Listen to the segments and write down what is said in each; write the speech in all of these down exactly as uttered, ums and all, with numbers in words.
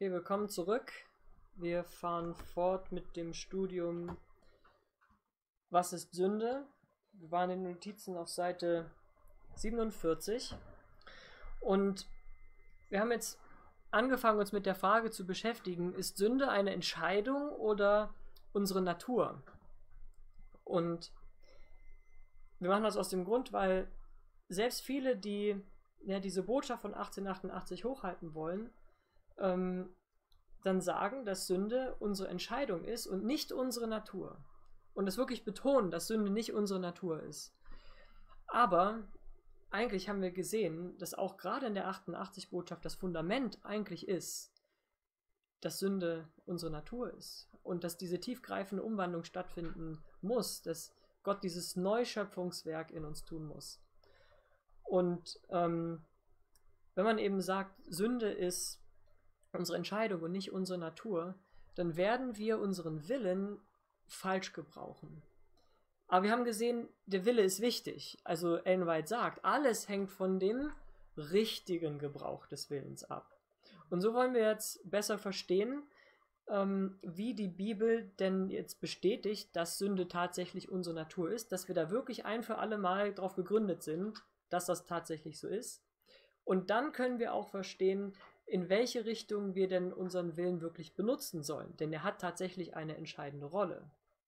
Okay, willkommen zurück. Wir fahren fort mit dem Studium Was ist Sünde? Wir waren in den Notizen auf Seite siebenundvierzig und wir haben jetzt angefangen, uns mit der Frage zu beschäftigen, ist Sünde eine Entscheidung oder unsere Natur? Und wir machen das aus dem Grund, weil selbst viele, die ja, diese Botschaft von achtzehnhundertachtundachtzig hochhalten wollen, ähm, dann sagen, dass Sünde unsere Entscheidung ist und nicht unsere Natur. Und das wirklich betonen, dass Sünde nicht unsere Natur ist. Aber eigentlich haben wir gesehen, dass auch gerade in der achtundachtzig-Botschaft das Fundament eigentlich ist, dass Sünde unsere Natur ist und dass diese tiefgreifende Umwandlung stattfinden muss, dass Gott dieses Neuschöpfungswerk in uns tun muss. Und ähm, wenn man eben sagt, Sünde ist unsere Entscheidung und nicht unsere Natur, dann werden wir unseren Willen falsch gebrauchen. Aber wir haben gesehen, der Wille ist wichtig. Also Ellen White sagt, alles hängt von dem richtigen Gebrauch des Willens ab. Und so wollen wir jetzt besser verstehen, ähm, wie die Bibel denn jetzt bestätigt, dass Sünde tatsächlich unsere Natur ist, dass wir da wirklich ein für alle Mal darauf gegründet sind, dass das tatsächlich so ist. Und dann können wir auch verstehen, in welche Richtung wir denn unseren Willen wirklich benutzen sollen. Denn er hat tatsächlich eine entscheidende Rolle.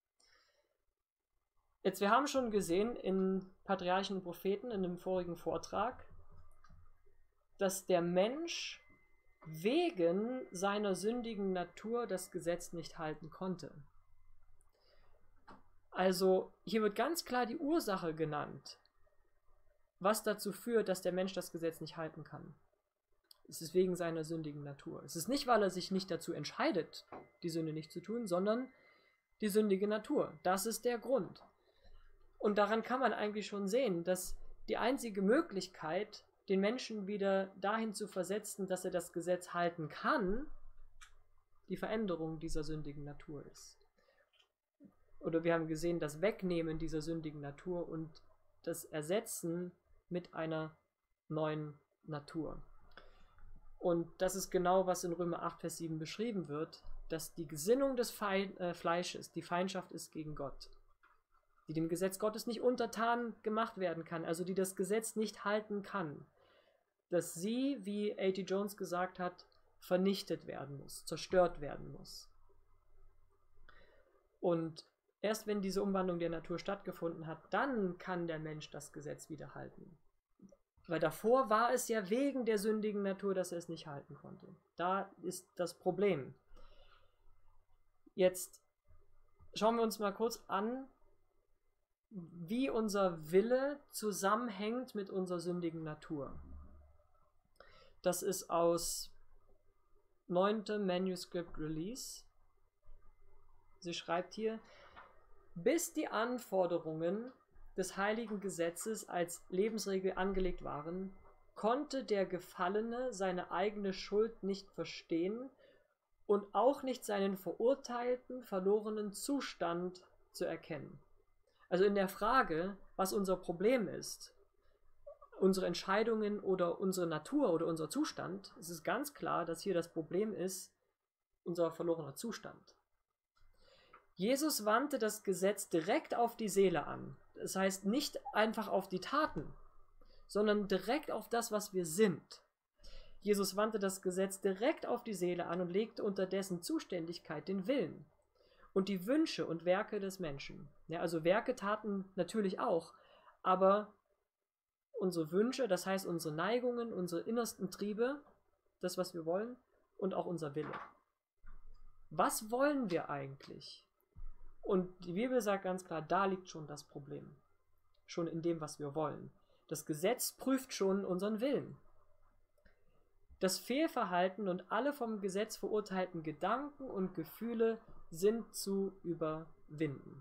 Jetzt, wir haben schon gesehen in Patriarchen und Propheten in dem vorigen Vortrag, dass der Mensch wegen seiner sündigen Natur das Gesetz nicht halten konnte. Also hier wird ganz klar die Ursache genannt, was dazu führt, dass der Mensch das Gesetz nicht halten kann. Es ist wegen seiner sündigen Natur. Es ist nicht, weil er sich nicht dazu entscheidet, die Sünde nicht zu tun, sondern die sündige Natur. Das ist der Grund. Und daran kann man eigentlich schon sehen, dass die einzige Möglichkeit, den Menschen wieder dahin zu versetzen, dass er das Gesetz halten kann, die Veränderung dieser sündigen Natur ist. Oder wir haben gesehen, das Wegnehmen dieser sündigen Natur und das Ersetzen mit einer neuen Natur. Und das ist genau, was in Römer acht, Vers sieben beschrieben wird, dass die Gesinnung des Feind, äh, Fleisches die Feindschaft ist gegen Gott, die dem Gesetz Gottes nicht untertan gemacht werden kann, also die das Gesetz nicht halten kann, dass sie, wie A T Jones gesagt hat, vernichtet werden muss, zerstört werden muss. Und erst wenn diese Umwandlung der Natur stattgefunden hat, dann kann der Mensch das Gesetz wieder halten. Weil davor war es ja wegen der sündigen Natur, dass er es nicht halten konnte. Da ist das Problem. Jetzt schauen wir uns mal kurz an, wie unser Wille zusammenhängt mit unserer sündigen Natur. Das ist aus neunten Manuscript Release. Sie schreibt hier, bis die Anforderungen des heiligen Gesetzes als Lebensregel angelegt waren, konnte der Gefallene seine eigene Schuld nicht verstehen und auch nicht seinen verurteilten, verlorenen Zustand zu erkennen. Also in der Frage, was unser Problem ist, unsere Entscheidungen oder unsere Natur oder unser Zustand, ist es ganz klar, dass hier das Problem ist, unser verlorener Zustand. Jesus wandte das Gesetz direkt auf die Seele an. Das heißt nicht einfach auf die Taten, sondern direkt auf das, was wir sind. Jesus wandte das Gesetz direkt auf die Seele an und legte unter dessen Zuständigkeit den Willen und die Wünsche und Werke des Menschen. Ja, also Werke, Taten natürlich auch, aber unsere Wünsche, das heißt unsere Neigungen, unsere innersten Triebe, das, was wir wollen, und auch unser Wille. Was wollen wir eigentlich? Und die Bibel sagt ganz klar, da liegt schon das Problem. Schon in dem, was wir wollen. Das Gesetz prüft schon unseren Willen. Das Fehlverhalten und alle vom Gesetz verurteilten Gedanken und Gefühle sind zu überwinden.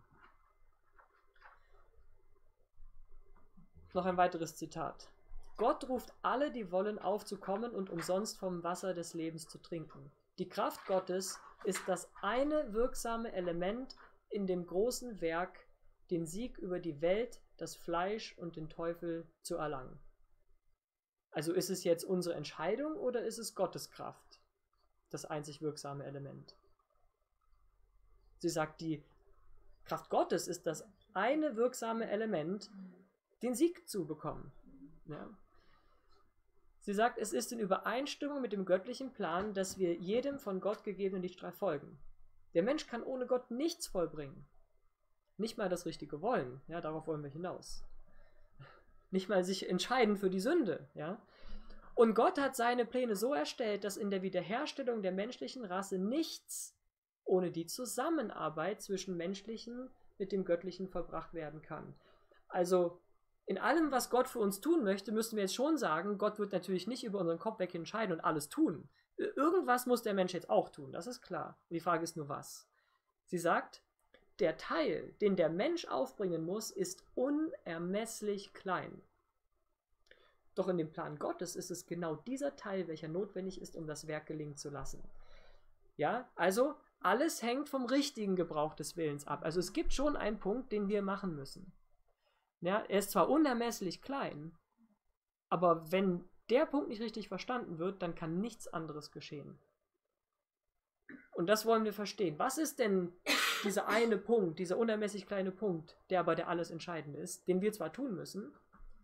Noch ein weiteres Zitat. Gott ruft alle, die wollen, aufzukommen und umsonst vom Wasser des Lebens zu trinken. Die Kraft Gottes ist das eine wirksame Element in dem großen Werk, den Sieg über die Welt, das Fleisch und den Teufel zu erlangen. Also ist es jetzt unsere Entscheidung oder ist es Gottes Kraft? das einzig wirksame Element. Sie sagt, die Kraft Gottes ist das eine wirksame Element, den Sieg zu bekommen. Ja. Sie sagt, es ist in Übereinstimmung mit dem göttlichen Plan, dass wir jedem von Gott gegebenen Lichtstrahl folgen. Der Mensch kann ohne Gott nichts vollbringen. Nicht mal das richtige Wollen. Ja, darauf wollen wir hinaus. Nicht mal sich entscheiden für die Sünde. Ja. Und Gott hat seine Pläne so erstellt, dass in der Wiederherstellung der menschlichen Rasse nichts ohne die Zusammenarbeit zwischen Menschlichen mit dem Göttlichen vollbracht werden kann. Also in allem, was Gott für uns tun möchte, müssen wir jetzt schon sagen, Gott wird natürlich nicht über unseren Kopf weg entscheiden und alles tun. Irgendwas muss der Mensch jetzt auch tun, das ist klar. Die Frage ist nur, was. Sie sagt, der Teil, den der Mensch aufbringen muss, ist unermesslich klein. Doch in dem Plan Gottes ist es genau dieser Teil, welcher notwendig ist, um das Werk gelingen zu lassen. Ja, also alles hängt vom richtigen Gebrauch des Willens ab. Also es gibt schon einen Punkt, den wir machen müssen. Ja, er ist zwar unermesslich klein, aber wenn der Punkt nicht richtig verstanden wird, dann kann nichts anderes geschehen. Und das wollen wir verstehen. Was ist denn dieser eine Punkt, dieser unermesslich kleine Punkt, der aber der alles Entscheidende ist, den wir zwar tun müssen,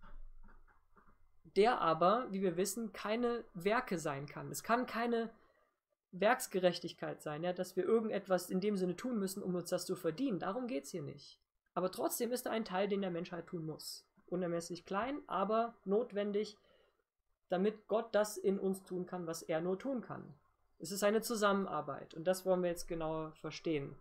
der aber, wie wir wissen, keine Werke sein kann. Es kann keine Werksgerechtigkeit sein, ja, dass wir irgendetwas in dem Sinne tun müssen, um uns das zu verdienen. Darum geht es hier nicht. Aber trotzdem ist da ein Teil, den der Menschheit tun muss. Unermesslich klein, aber notwendig, damit Gott das in uns tun kann, was er nur tun kann. Es ist eine Zusammenarbeit und das wollen wir jetzt genauer verstehen.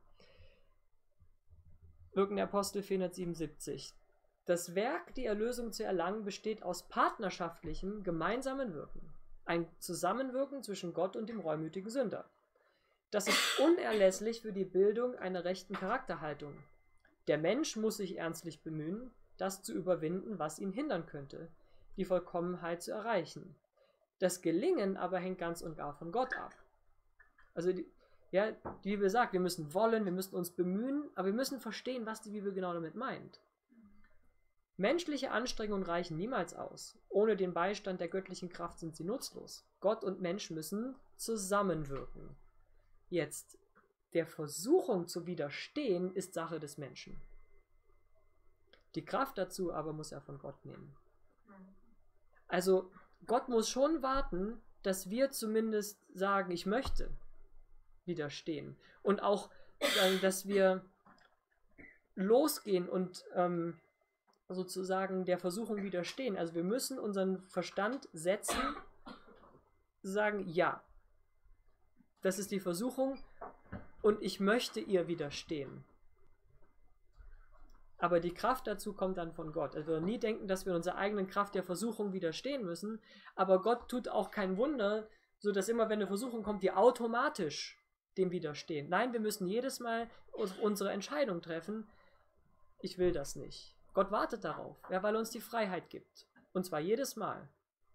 Wirken der Apostel vierhundertsiebenundsiebzig. Das Werk, die Erlösung zu erlangen, besteht aus partnerschaftlichem, gemeinsamen Wirken. Ein Zusammenwirken zwischen Gott und dem reumütigen Sünder. Das ist unerlässlich für die Bildung einer rechten Charakterhaltung. Der Mensch muss sich ernstlich bemühen, das zu überwinden, was ihn hindern könnte, die Vollkommenheit zu erreichen. Das Gelingen aber hängt ganz und gar von Gott ab. Also, die, ja, die Bibel sagt, wir müssen wollen, wir müssen uns bemühen, aber wir müssen verstehen, was die Bibel genau damit meint. Menschliche Anstrengungen reichen niemals aus. Ohne den Beistand der göttlichen Kraft sind sie nutzlos. Gott und Mensch müssen zusammenwirken. Jetzt, der Versuchung zu widerstehen, ist Sache des Menschen. Die Kraft dazu aber muss er von Gott nehmen. Also, Gott muss schon warten, dass wir zumindest sagen, ich möchte widerstehen. Und auch, dass wir losgehen und ähm, sozusagen der Versuchung widerstehen. Also wir müssen unseren Verstand setzen, sagen, ja, das ist die Versuchung und ich möchte ihr widerstehen. Aber die Kraft dazu kommt dann von Gott. Also wir nie denken, dass wir in unserer eigenen Kraft der Versuchung widerstehen müssen, aber Gott tut auch kein Wunder, so dass immer, wenn eine Versuchung kommt, wir automatisch dem widerstehen. Nein, wir müssen jedes Mal unsere Entscheidung treffen, ich will das nicht. Gott wartet darauf, ja, weil er uns die Freiheit gibt. Und zwar jedes Mal.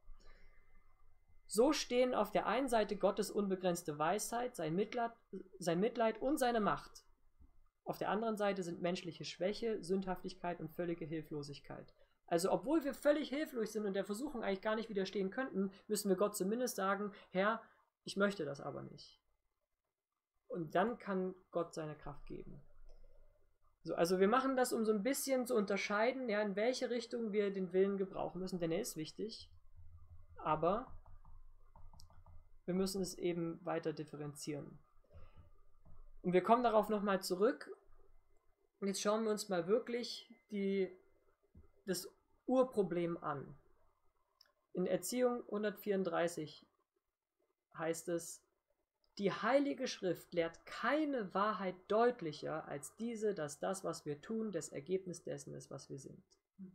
So stehen auf der einen Seite Gottes unbegrenzte Weisheit, sein Mitleid, sein Mitleid und seine Macht. Auf der anderen Seite sind menschliche Schwäche, Sündhaftigkeit und völlige Hilflosigkeit. Also obwohl wir völlig hilflos sind und der Versuchung eigentlich gar nicht widerstehen könnten, müssen wir Gott zumindest sagen, Herr, ich möchte das aber nicht. Und dann kann Gott seine Kraft geben. So, also wir machen das, um so ein bisschen zu unterscheiden, ja, in welche Richtung wir den Willen gebrauchen müssen, denn er ist wichtig, aber wir müssen es eben weiter differenzieren. Und wir kommen darauf nochmal zurück und jetzt schauen wir uns mal wirklich die, das Urproblem an. In Erziehung hundertvierunddreißig heißt es, die Heilige Schrift lehrt keine Wahrheit deutlicher als diese, dass das, was wir tun, das Ergebnis dessen ist, was wir sind.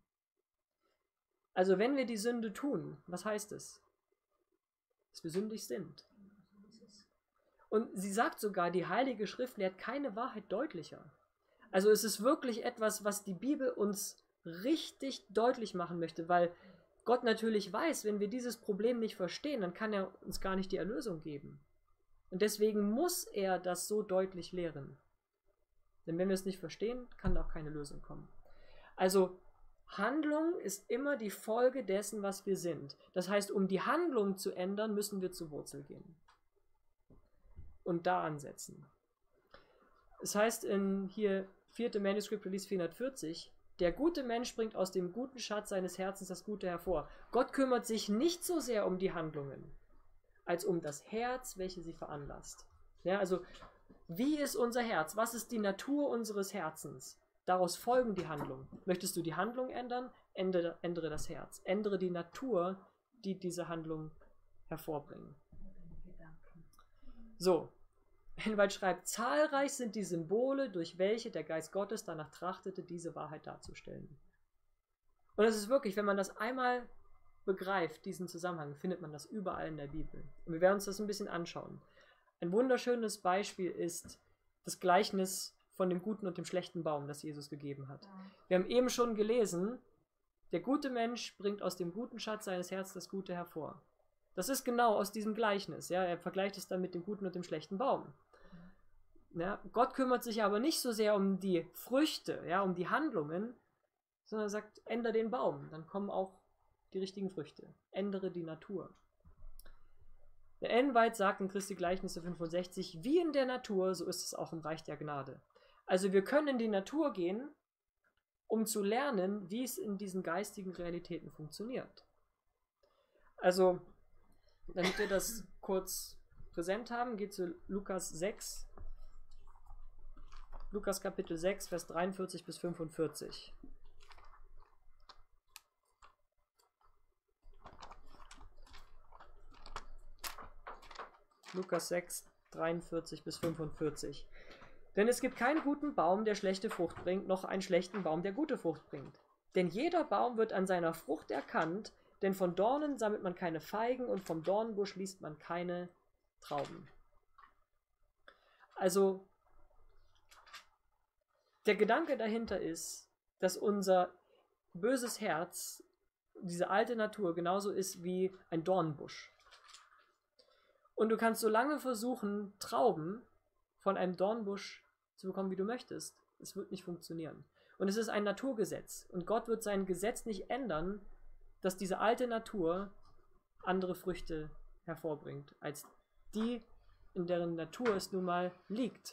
Also wenn wir die Sünde tun, was heißt es? Dass wir sündig sind. Und sie sagt sogar, die Heilige Schrift lehrt keine Wahrheit deutlicher. Also es ist wirklich etwas, was die Bibel uns richtig deutlich machen möchte, weil Gott natürlich weiß, wenn wir dieses Problem nicht verstehen, dann kann er uns gar nicht die Erlösung geben. Und deswegen muss er das so deutlich lehren. Denn wenn wir es nicht verstehen, kann da auch keine Lösung kommen. Also Handlung ist immer die Folge dessen, was wir sind. Das heißt, um die Handlung zu ändern, müssen wir zur Wurzel gehen. und da ansetzen. Es heißt in hier vierte Manuscript Release vierhundertvierzig, der gute Mensch bringt aus dem guten Schatz seines Herzens das Gute hervor. Gott kümmert sich nicht so sehr um die Handlungen, als um das Herz, welches sie veranlasst. Ja, also, wie ist unser Herz? Was ist die Natur unseres Herzens? Daraus folgen die Handlungen. Möchtest du die Handlung ändern? Ändere, ändere das Herz. Ändere die Natur, die diese Handlung hervorbringen. So, Enwald schreibt, zahlreich sind die Symbole, durch welche der Geist Gottes danach trachtete, diese Wahrheit darzustellen. Und es ist wirklich, wenn man das einmal begreift, diesen Zusammenhang, findet man das überall in der Bibel. Und wir werden uns das ein bisschen anschauen. Ein wunderschönes Beispiel ist das Gleichnis von dem guten und dem schlechten Baum, das Jesus gegeben hat. Wir haben eben schon gelesen, der gute Mensch bringt aus dem guten Schatz seines Herzens das Gute hervor. Das ist genau aus diesem Gleichnis. Ja? Er vergleicht es dann mit dem guten und dem schlechten Baum. Ja? Gott kümmert sich aber nicht so sehr um die Früchte, ja, um die Handlungen, sondern er sagt, ändere den Baum, dann kommen auch die richtigen Früchte. Ändere die Natur. Der Enwald sagt in Christi Gleichnisse fünfundsechzig, wie in der Natur, so ist es auch im Reich der Gnade. Also wir können in die Natur gehen, um zu lernen, wie es in diesen geistigen Realitäten funktioniert. Also, damit wir das kurz präsent haben, geht zu Lukas sechs, Lukas Kapitel sechs, Vers dreiundvierzig bis fünfundvierzig. Lukas sechs, dreiundvierzig bis fünfundvierzig. Denn es gibt keinen guten Baum, der schlechte Frucht bringt, noch einen schlechten Baum, der gute Frucht bringt. Denn jeder Baum wird an seiner Frucht erkannt, denn von Dornen sammelt man keine Feigen und vom Dornenbusch liest man keine Trauben. Also, der Gedanke dahinter ist, dass unser böses Herz, diese alte Natur, genauso ist wie ein Dornenbusch. Und du kannst so lange versuchen, Trauben von einem Dornbusch zu bekommen, wie du möchtest. Es wird nicht funktionieren. Und es ist ein Naturgesetz. Und Gott wird sein Gesetz nicht ändern, dass diese alte Natur andere Früchte hervorbringt, als die, in deren Natur es nun mal liegt.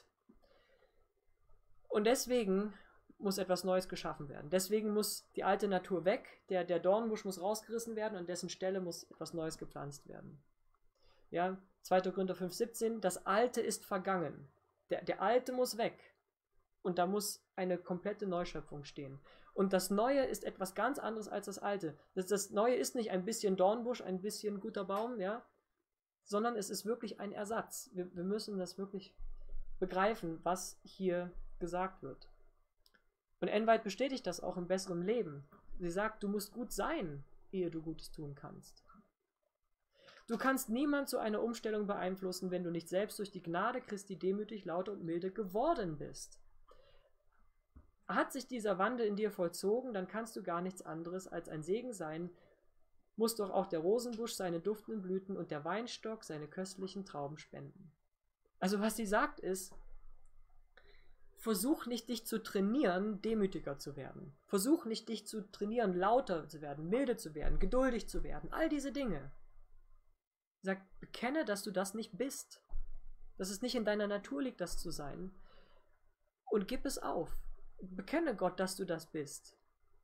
Und deswegen muss etwas Neues geschaffen werden. Deswegen muss die alte Natur weg, der, der Dornbusch muss rausgerissen werden, an dessen Stelle muss etwas Neues gepflanzt werden. Ja, zweiter Korinther fünf, siebzehn, das Alte ist vergangen. Der, der Alte muss weg. Und da muss eine komplette Neuschöpfung stehen. Und das Neue ist etwas ganz anderes als das Alte. Das, das Neue ist nicht ein bisschen Dornbusch, ein bisschen guter Baum, ja, sondern es ist wirklich ein Ersatz. Wir, wir müssen das wirklich begreifen, was hier gesagt wird. Und Enwald bestätigt das auch im besseren Leben. Sie sagt, du musst gut sein, ehe du Gutes tun kannst. Du kannst niemand zu einer Umstellung beeinflussen, wenn du nicht selbst durch die Gnade Christi demütig, lauter und milde geworden bist. Hat sich dieser Wandel in dir vollzogen, dann kannst du gar nichts anderes als ein Segen sein, muss doch auch der Rosenbusch seine duftenden Blüten und der Weinstock seine köstlichen Trauben spenden. Also was sie sagt ist, versuch nicht dich zu trainieren, demütiger zu werden. Versuch nicht dich zu trainieren, lauter zu werden, milde zu werden, geduldig zu werden, all diese Dinge. Sag, bekenne, dass du das nicht bist. Dass es nicht in deiner Natur liegt, das zu sein. Und gib es auf. Bekenne Gott, dass du das bist.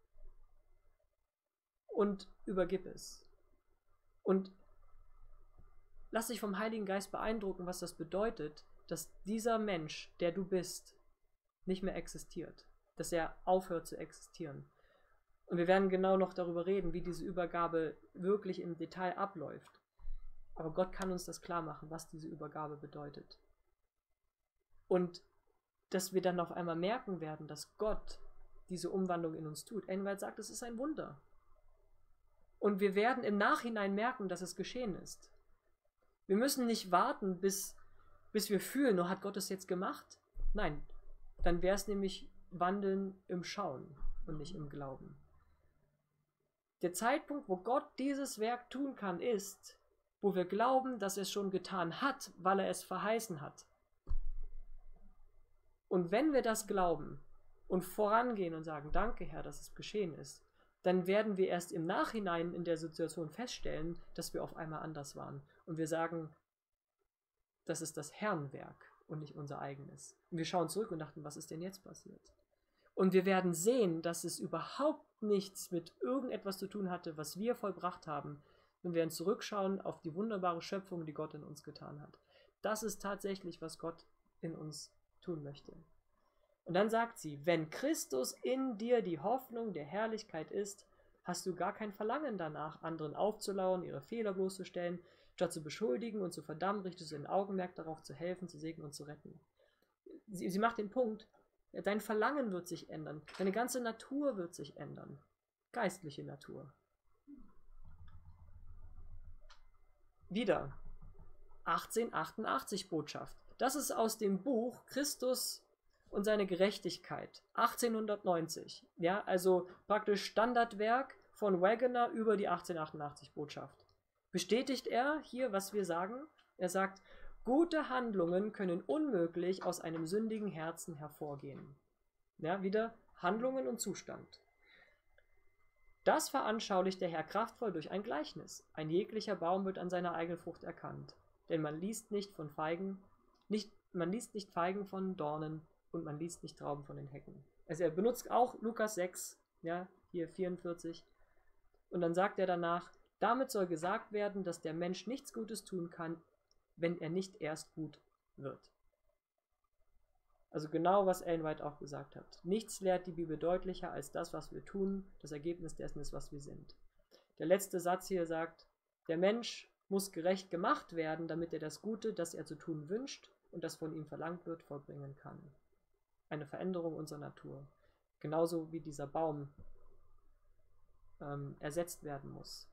Und übergib es. Und lass dich vom Heiligen Geist beeindrucken, was das bedeutet, dass dieser Mensch, der du bist, nicht mehr existiert. Dass er aufhört zu existieren. Und wir werden genau noch darüber reden, wie diese Übergabe wirklich im Detail abläuft. Aber Gott kann uns das klar machen, was diese Übergabe bedeutet. Und dass wir dann auf einmal merken werden, dass Gott diese Umwandlung in uns tut. Enwald sagt, es ist ein Wunder. Und wir werden im Nachhinein merken, dass es geschehen ist. Wir müssen nicht warten, bis, bis wir fühlen, oh, hat Gott es jetzt gemacht? Nein, dann wäre es nämlich Wandeln im Schauen und nicht im Glauben. Der Zeitpunkt, wo Gott dieses Werk tun kann, ist, wo wir glauben, dass er es schon getan hat, weil er es verheißen hat. Und wenn wir das glauben und vorangehen und sagen, danke Herr, dass es geschehen ist, dann werden wir erst im Nachhinein in der Situation feststellen, dass wir auf einmal anders waren. Und wir sagen, das ist das Herrnwerk und nicht unser eigenes. Und wir schauen zurück und dachten, was ist denn jetzt passiert? Und wir werden sehen, dass es überhaupt nichts mit irgendetwas zu tun hatte, was wir vollbracht haben. Und werden zurückschauen auf die wunderbare Schöpfung, die Gott in uns getan hat. Das ist tatsächlich, was Gott in uns tun möchte. Und dann sagt sie, wenn Christus in dir die Hoffnung der Herrlichkeit ist, hast du gar kein Verlangen danach, anderen aufzulauern, ihre Fehler bloßzustellen, statt zu beschuldigen und zu verdammen, richtest du ein Augenmerk darauf, zu helfen, zu segnen und zu retten. Sie, sie macht den Punkt, dein Verlangen wird sich ändern, deine ganze Natur wird sich ändern, geistliche Natur. Wieder, achtzehnhundertachtundachtzig Botschaft. Das ist aus dem Buch Christus und seine Gerechtigkeit, achtzehnhundertneunzig. Ja, also praktisch Standardwerk von Waggoner über die achtzehnhundertachtundachtzig Botschaft. Bestätigt er hier, was wir sagen? Er sagt, gute Handlungen können unmöglich aus einem sündigen Herzen hervorgehen. Ja, wieder Handlungen und Zustand. Das veranschaulicht der Herr kraftvoll durch ein Gleichnis. Ein jeglicher Baum wird an seiner eigenen Frucht erkannt. Denn man liest nicht von Feigen, nicht, man liest nicht Feigen von Dornen und man liest nicht Trauben von den Hecken. Also er benutzt auch Lukas sechs, ja, hier vierundvierzig. Und dann sagt er danach, damit soll gesagt werden, dass der Mensch nichts Gutes tun kann, wenn er nicht erst gut wird. Also genau, was Ellen White auch gesagt hat. Nichts lehrt die Bibel deutlicher als das, was wir tun. Das Ergebnis dessen ist, was wir sind. Der letzte Satz hier sagt, der Mensch muss gerecht gemacht werden, damit er das Gute, das er zu tun wünscht und das von ihm verlangt wird, vollbringen kann. Eine Veränderung unserer Natur. Genauso wie dieser Baum ähm, ersetzt werden muss.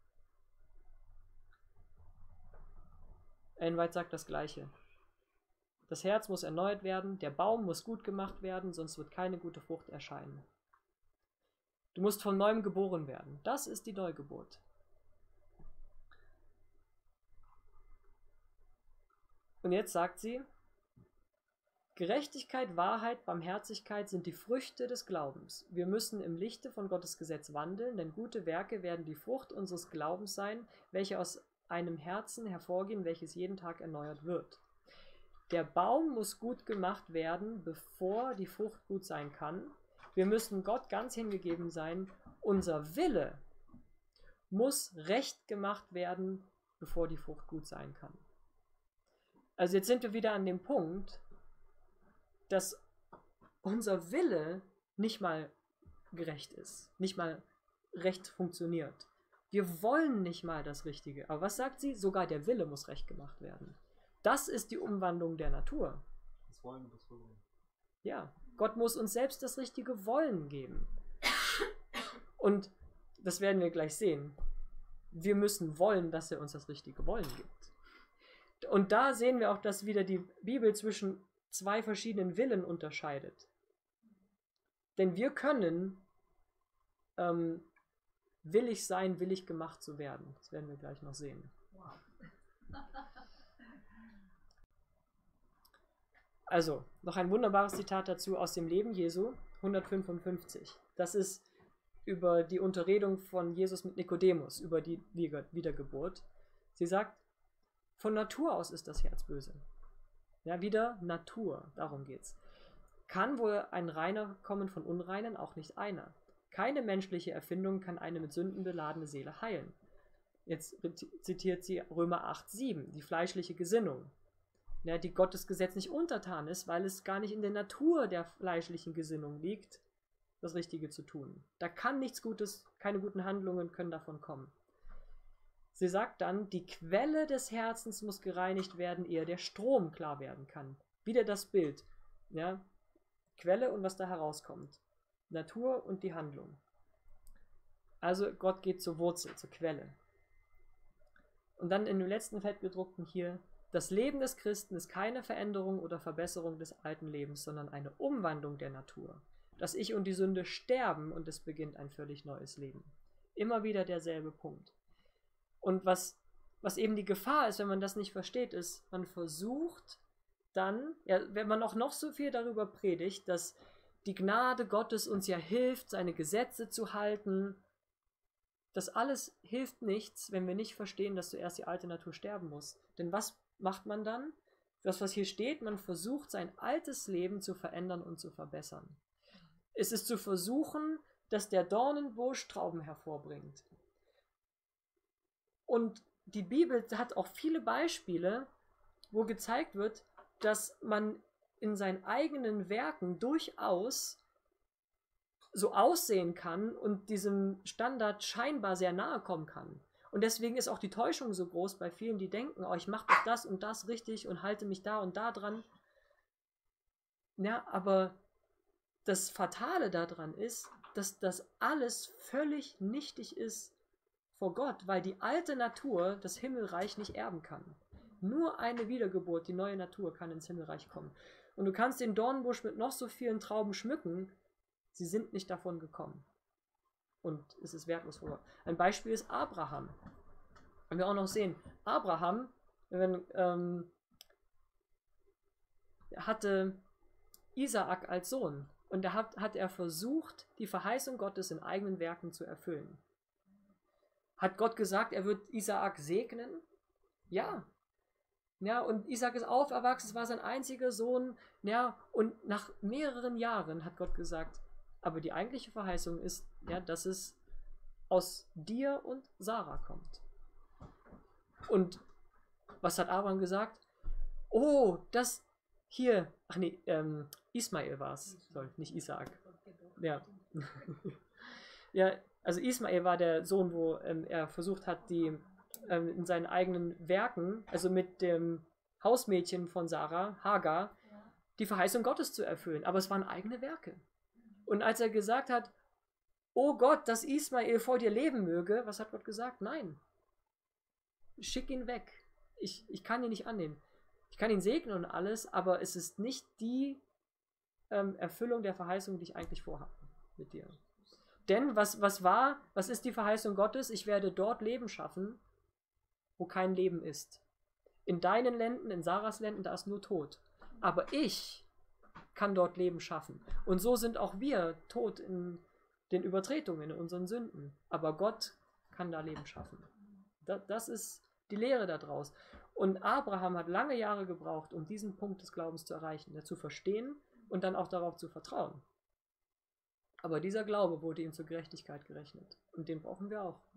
Ellen White sagt das Gleiche. Das Herz muss erneuert werden, der Baum muss gut gemacht werden, sonst wird keine gute Frucht erscheinen. Du musst von neuem geboren werden. Das ist die Neugeburt. Und jetzt sagt sie, Gerechtigkeit, Wahrheit, Barmherzigkeit sind die Früchte des Glaubens. Wir müssen im Lichte von Gottes Gesetz wandeln, denn gute Werke werden die Frucht unseres Glaubens sein, welche aus einem Herzen hervorgehen, welches jeden Tag erneuert wird. Der Baum muss gut gemacht werden, bevor die Frucht gut sein kann. Wir müssen Gott ganz hingegeben sein. Unser Wille muss recht gemacht werden, bevor die Frucht gut sein kann. Also jetzt sind wir wieder an dem Punkt, dass unser Wille nicht mal gerecht ist, nicht mal recht funktioniert. Wir wollen nicht mal das Richtige. Aber was sagt sie? Sogar der Wille muss recht gemacht werden. Das ist die Umwandlung der Natur. Das Wollen und das Wollen. Ja, Gott muss uns selbst das richtige Wollen geben. Und das werden wir gleich sehen. Wir müssen wollen, dass er uns das richtige Wollen gibt. Und da sehen wir auch, dass wieder die Bibel zwischen zwei verschiedenen Willen unterscheidet. Denn wir können ähm, willig sein, willig gemacht zu werden. Das werden wir gleich noch sehen. Wow. Also, noch ein wunderbares Zitat dazu aus dem Leben Jesu, hundertfünfundfünfzig. Das ist über die Unterredung von Jesus mit Nikodemus, über die Wiedergeburt. Sie sagt, von Natur aus ist das Herz böse. Ja, wieder Natur, darum geht's. Kann wohl ein Reiner kommen von Unreinen? Auch nicht einer. Keine menschliche Erfindung kann eine mit Sünden beladene Seele heilen. Jetzt zitiert sie Römer acht, sieben, die fleischliche Gesinnung. Ja, die Gottes Gesetz nicht untertan ist, weil es gar nicht in der Natur der fleischlichen Gesinnung liegt, das Richtige zu tun. Da kann nichts Gutes, keine guten Handlungen können davon kommen. Sie sagt dann, die Quelle des Herzens muss gereinigt werden, ehe der Strom klar werden kann. Wieder das Bild. Ja? Quelle und was da herauskommt. Natur und die Handlung. Also Gott geht zur Wurzel, zur Quelle. Und dann in dem letzten fettgedruckten hier, das Leben des Christen ist keine Veränderung oder Verbesserung des alten Lebens, sondern eine Umwandlung der Natur. Das Ich und die Sünde sterben und es beginnt ein völlig neues Leben. Immer wieder derselbe Punkt. Und was, was eben die Gefahr ist, wenn man das nicht versteht, ist, man versucht dann, ja, wenn man auch noch so viel darüber predigt, dass die Gnade Gottes uns ja hilft, seine Gesetze zu halten, das alles hilft nichts, wenn wir nicht verstehen, dass zuerst die alte Natur sterben muss. Denn was macht man dann? Das, was hier steht, man versucht, sein altes Leben zu verändern und zu verbessern. Es ist zu versuchen, dass der Dornenbusch Trauben hervorbringt. Und die Bibel hat auch viele Beispiele, wo gezeigt wird, dass man in seinen eigenen Werken durchaus so aussehen kann und diesem Standard scheinbar sehr nahe kommen kann. Und deswegen ist auch die Täuschung so groß bei vielen, die denken, oh, ich mache doch das und das richtig und halte mich da und da dran. Ja, aber das Fatale daran ist, dass das alles völlig nichtig ist vor Gott, weil die alte Natur das Himmelreich nicht erben kann. Nur eine Wiedergeburt, die neue Natur, kann ins Himmelreich kommen. Und du kannst den Dornbusch mit noch so vielen Trauben schmücken, sie sind nicht davon gekommen. Und es ist wertlos vor Gott. Ein Beispiel ist Abraham. Wenn wir auch noch sehen, Abraham wenn, ähm, hatte Isaak als Sohn. Und da hat, hat er versucht, die Verheißung Gottes in eigenen Werken zu erfüllen. Hat Gott gesagt, er wird Isaak segnen? Ja. Ja, und Isaak ist auferwachsen, es war sein einziger Sohn. Ja, und nach mehreren Jahren hat Gott gesagt, aber die eigentliche Verheißung ist, ja, dass es aus dir und Sarah kommt. Und was hat Abraham gesagt? Oh, das hier, ach nee, ähm, Ismael war es, sorry, nicht Isaak. Ja. Ja, also Ismael war der Sohn, wo ähm, er versucht hat, die ähm, in seinen eigenen Werken, also mit dem Hausmädchen von Sarah, Hagar, die Verheißung Gottes zu erfüllen. Aber es waren eigene Werke. Und als er gesagt hat, oh Gott, dass Ismael vor dir leben möge, was hat Gott gesagt? Nein. Schick ihn weg. Ich, ich kann ihn nicht annehmen. Ich kann ihn segnen und alles, aber es ist nicht die ähm, Erfüllung der Verheißung, die ich eigentlich vorhabe mit dir. Denn was, was war, was ist die Verheißung Gottes? Ich werde dort Leben schaffen, wo kein Leben ist. In deinen Lenden, in Sarahs Lenden, da ist nur Tod. Aber ich kann dort Leben schaffen. Und so sind auch wir tot in den Übertretungen, in unseren Sünden. Aber Gott kann da Leben schaffen. Das, das ist die Lehre daraus. Und Abraham hat lange Jahre gebraucht, um diesen Punkt des Glaubens zu erreichen, ja, zu verstehen und dann auch darauf zu vertrauen. Aber dieser Glaube wurde ihm zur Gerechtigkeit gerechnet. Und den brauchen wir auch.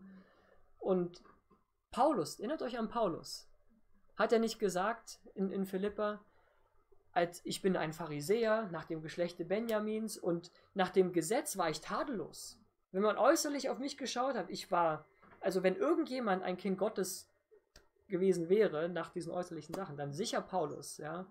Und Paulus, erinnert euch an Paulus. Hat er nicht gesagt in, in Philippa, als ich bin ein Pharisäer nach dem Geschlechte Benjamins und nach dem Gesetz war ich tadellos. Wenn man äußerlich auf mich geschaut hat, ich war, also wenn irgendjemand ein Kind Gottes gewesen wäre nach diesen äußerlichen Sachen, dann sicher Paulus, ja.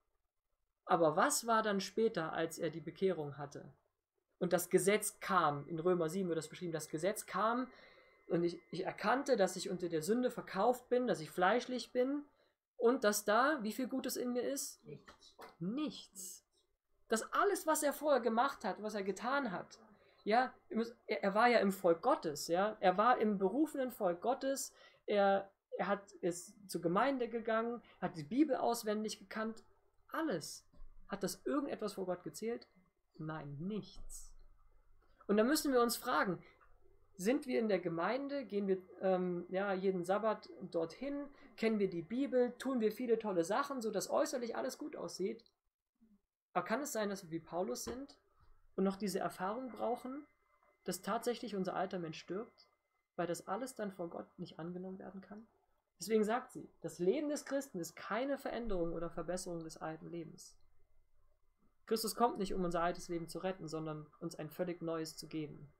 Aber was war dann später, als er die Bekehrung hatte? Und das Gesetz kam, in Römer sieben wird das beschrieben, das Gesetz kam und ich, ich erkannte, dass ich unter der Sünde verkauft bin, dass ich fleischlich bin und dass da, wie viel Gutes in mir ist? Nichts. Nichts. Das alles, was er vorher gemacht hat, was er getan hat, ja, er, er war ja im Volk Gottes, ja, er war im berufenen Volk Gottes, er, er hat, ist zur Gemeinde gegangen, hat die Bibel auswendig gekannt, alles. Hat das irgendetwas vor Gott gezählt? Nein, nichts. Und da müssen wir uns fragen, sind wir in der Gemeinde, gehen wir ähm, ja, jeden Sabbat dorthin, kennen wir die Bibel, tun wir viele tolle Sachen, sodass äußerlich alles gut aussieht? Aber kann es sein, dass wir wie Paulus sind und noch diese Erfahrung brauchen, dass tatsächlich unser alter Mensch stirbt, weil das alles dann vor Gott nicht angenommen werden kann? Deswegen sagt sie, das Leben des Christen ist keine Veränderung oder Verbesserung des alten Lebens. Christus kommt nicht, um unser altes Leben zu retten, sondern uns ein völlig neues zu geben.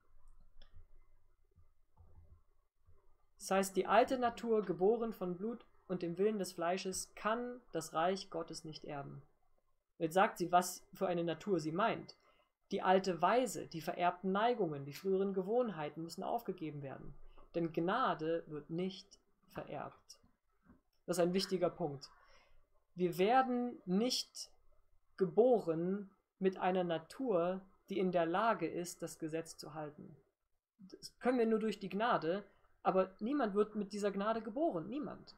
Das heißt, die alte Natur, geboren von Blut und dem Willen des Fleisches, kann das Reich Gottes nicht erben. Jetzt sagt sie, was für eine Natur sie meint. Die alte Weise, die vererbten Neigungen, die früheren Gewohnheiten müssen aufgegeben werden. Denn Gnade wird nicht vererbt. Das ist ein wichtiger Punkt. Wir werden nicht geboren mit einer Natur, die in der Lage ist, das Gesetz zu halten. Das können wir nur durch die Gnade, aber niemand wird mit dieser Gnade geboren. Niemand.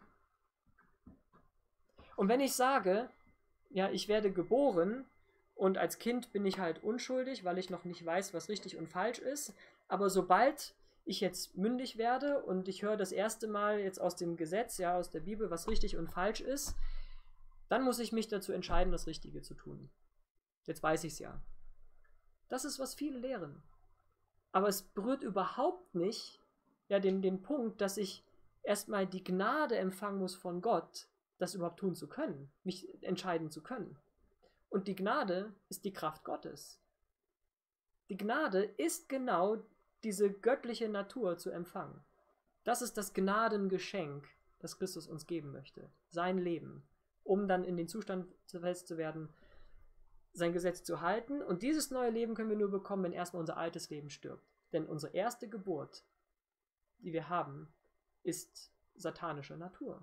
Und wenn ich sage, ja, ich werde geboren und als Kind bin ich halt unschuldig, weil ich noch nicht weiß, was richtig und falsch ist, aber sobald ich jetzt mündig werde und ich höre das erste Mal jetzt aus dem Gesetz, ja, aus der Bibel, was richtig und falsch ist, Dann muss ich mich dazu entscheiden, das Richtige zu tun. Jetzt weiß ich es ja. Das ist, was viele lehren. Aber es berührt überhaupt nicht ja, den, den Punkt, dass ich erstmal die Gnade empfangen muss von Gott, das überhaupt tun zu können, mich entscheiden zu können. Und die Gnade ist die Kraft Gottes. Die Gnade ist genau diese göttliche Natur zu empfangen. Das ist das Gnadengeschenk, das Christus uns geben möchte. Sein Leben, um dann in den Zustand versetzt zu werden, sein Gesetz zu halten. Und dieses neue Leben können wir nur bekommen, wenn erstmal unser altes Leben stirbt. Denn unsere erste Geburt, die wir haben, ist satanischer Natur.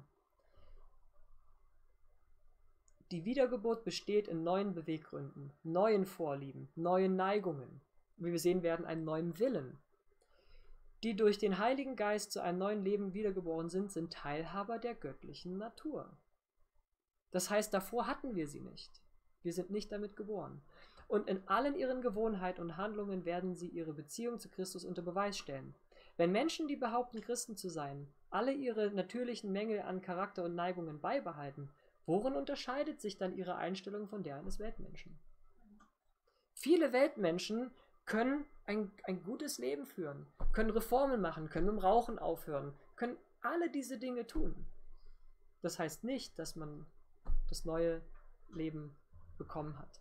Die Wiedergeburt besteht in neuen Beweggründen, neuen Vorlieben, neuen Neigungen. Wie wir sehen werden, einem neuen Willen. Die durch den Heiligen Geist zu einem neuen Leben wiedergeboren sind, sind Teilhaber der göttlichen Natur. Das heißt, davor hatten wir sie nicht. Wir sind nicht damit geboren. Und in allen ihren Gewohnheiten und Handlungen werden sie ihre Beziehung zu Christus unter Beweis stellen. Wenn Menschen, die behaupten, Christen zu sein, alle ihre natürlichen Mängel an Charakter und Neigungen beibehalten, worin unterscheidet sich dann ihre Einstellung von der eines Weltmenschen? Viele Weltmenschen können ein, ein gutes Leben führen, können Reformen machen, können mit dem Rauchen aufhören, können alle diese Dinge tun. Das heißt nicht, dass man das neue Leben bekommen hat.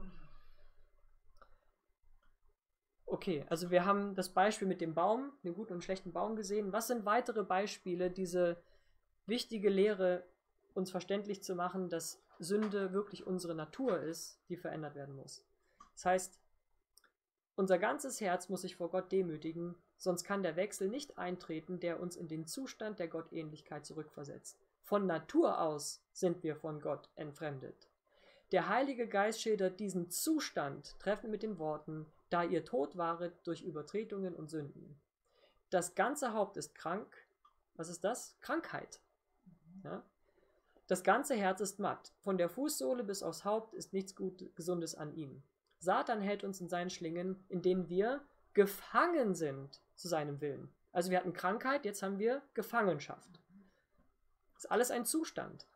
Okay, also wir haben das Beispiel mit dem Baum, dem guten und schlechten Baum gesehen. Was sind weitere Beispiele, diese wichtige Lehre uns verständlich zu machen, dass Sünde wirklich unsere Natur ist, die verändert werden muss? Das heißt, unser ganzes Herz muss sich vor Gott demütigen, sonst kann der Wechsel nicht eintreten, der uns in den Zustand der Gottähnlichkeit zurückversetzt. Von Natur aus sind wir von Gott entfremdet. Der Heilige Geist schildert diesen Zustand treffend mit den Worten, da ihr tot waret durch Übertretungen und Sünden. Das ganze Haupt ist krank. Was ist das? Krankheit. Ja? Das ganze Herz ist matt. Von der Fußsohle bis aufs Haupt ist nichts Gutes, Gesundes an ihm. Satan hält uns in seinen Schlingen, in denen wir gefangen sind zu seinem Willen. Also wir hatten Krankheit, jetzt haben wir Gefangenschaft. Das ist alles ein Zustand.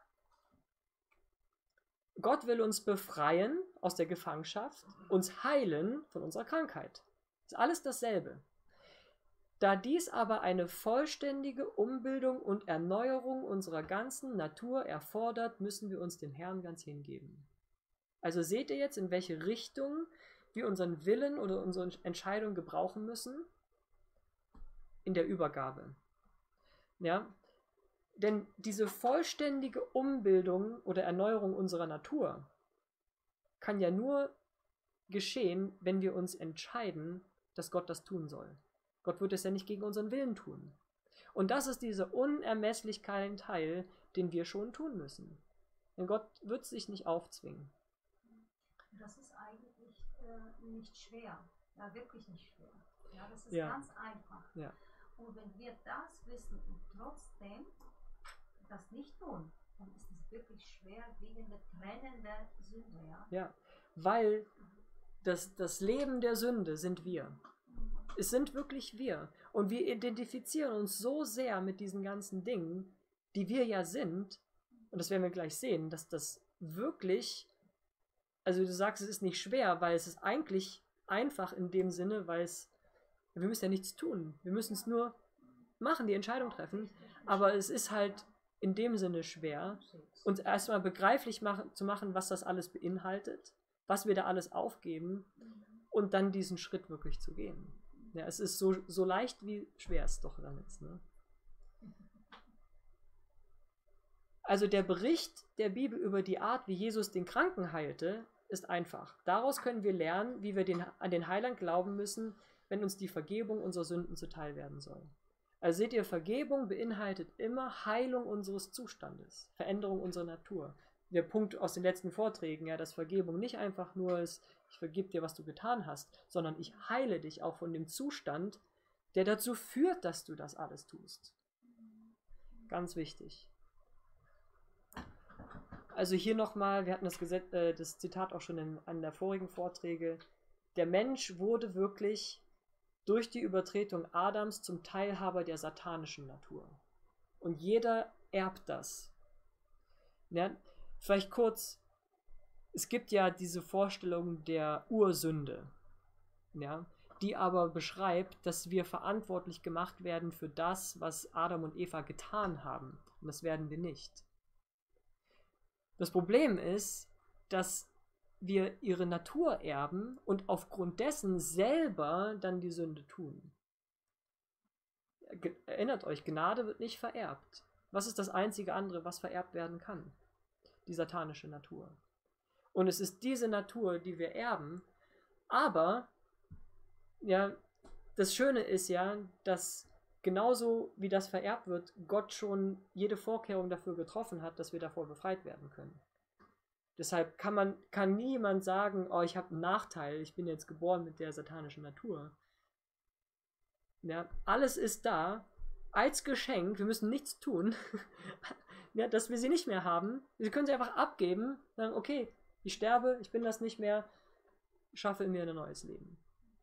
Gott will uns befreien aus der Gefangenschaft, uns heilen von unserer Krankheit. Das ist alles dasselbe. Da dies aber eine vollständige Umbildung und Erneuerung unserer ganzen Natur erfordert, müssen wir uns dem Herrn ganz hingeben. Also seht ihr jetzt, in welche Richtung wir unseren Willen oder unsere Entscheidung gebrauchen müssen? In der Übergabe. Ja? Denn diese vollständige Umbildung oder Erneuerung unserer Natur kann ja nur geschehen, wenn wir uns entscheiden, dass Gott das tun soll. Gott wird es ja nicht gegen unseren Willen tun. Und das ist dieser unermesslich kleine Teil, den wir schon tun müssen. Denn Gott wird sich nicht aufzwingen. Das ist eigentlich äh, nicht schwer. Ja, wirklich nicht schwer. Ja, das ist ja. ganz einfach. Ja. Und wenn wir das wissen und trotzdem das nicht tun, dann ist es wirklich schwer wegen der trennenden Sünde. Ja, ja. Weil das, das Leben der Sünde sind wir. Es sind wirklich wir. Und wir identifizieren uns so sehr mit diesen ganzen Dingen, die wir ja sind. Und das werden wir gleich sehen, dass das wirklich, also du sagst, es ist nicht schwer, weil es ist eigentlich einfach in dem Sinne, weil es, wir müssen ja nichts tun. Wir müssen es nur machen, die Entscheidung treffen. Aber es ist halt in dem Sinne schwer, uns erstmal begreiflich machen, zu machen, was das alles beinhaltet, was wir da alles aufgeben und dann diesen Schritt wirklich zu gehen. Ja, es ist so, so leicht wie schwer es doch dann ist. Ne? Also der Bericht der Bibel über die Art, wie Jesus den Kranken heilte, ist einfach. Daraus können wir lernen, wie wir den, an den Heiland glauben müssen, wenn uns die Vergebung unserer Sünden zuteil werden soll. Also seht ihr, Vergebung beinhaltet immer Heilung unseres Zustandes, Veränderung unserer Natur. Der Punkt aus den letzten Vorträgen, ja, dass Vergebung nicht einfach nur ist, ich vergebe dir, was du getan hast, sondern ich heile dich auch von dem Zustand, der dazu führt, dass du das alles tust. Ganz wichtig. Also hier nochmal, wir hatten das, Gesetz, äh, das Zitat auch schon in einer der vorigen Vorträge, der Mensch wurde wirklich durch die Übertretung Adams zum Teilhaber der satanischen Natur. Und jeder erbt das. Ja? vielleicht kurz, es gibt ja diese Vorstellung der Ursünde, ja, die aber beschreibt, dass wir verantwortlich gemacht werden für das, was Adam und Eva getan haben. Und das werden wir nicht. Das Problem ist, dass wir ihre Natur erben und aufgrund dessen selber dann die Sünde tun. Ge- Erinnert euch, Gnade wird nicht vererbt. Was ist das einzige andere, was vererbt werden kann? Die satanische Natur. Und es ist diese Natur, die wir erben, aber ja, das Schöne ist ja, dass genauso wie das vererbt wird, Gott schon jede Vorkehrung dafür getroffen hat, dass wir davor befreit werden können. Deshalb kann man, kann niemand sagen, oh, ich habe einen Nachteil, ich bin jetzt geboren mit der satanischen Natur. Ja, alles ist da, als Geschenk, wir müssen nichts tun, ja, dass wir sie nicht mehr haben. Wir können sie einfach abgeben, sagen, okay, ich sterbe, ich bin das nicht mehr, schaffe in mir ein neues Leben.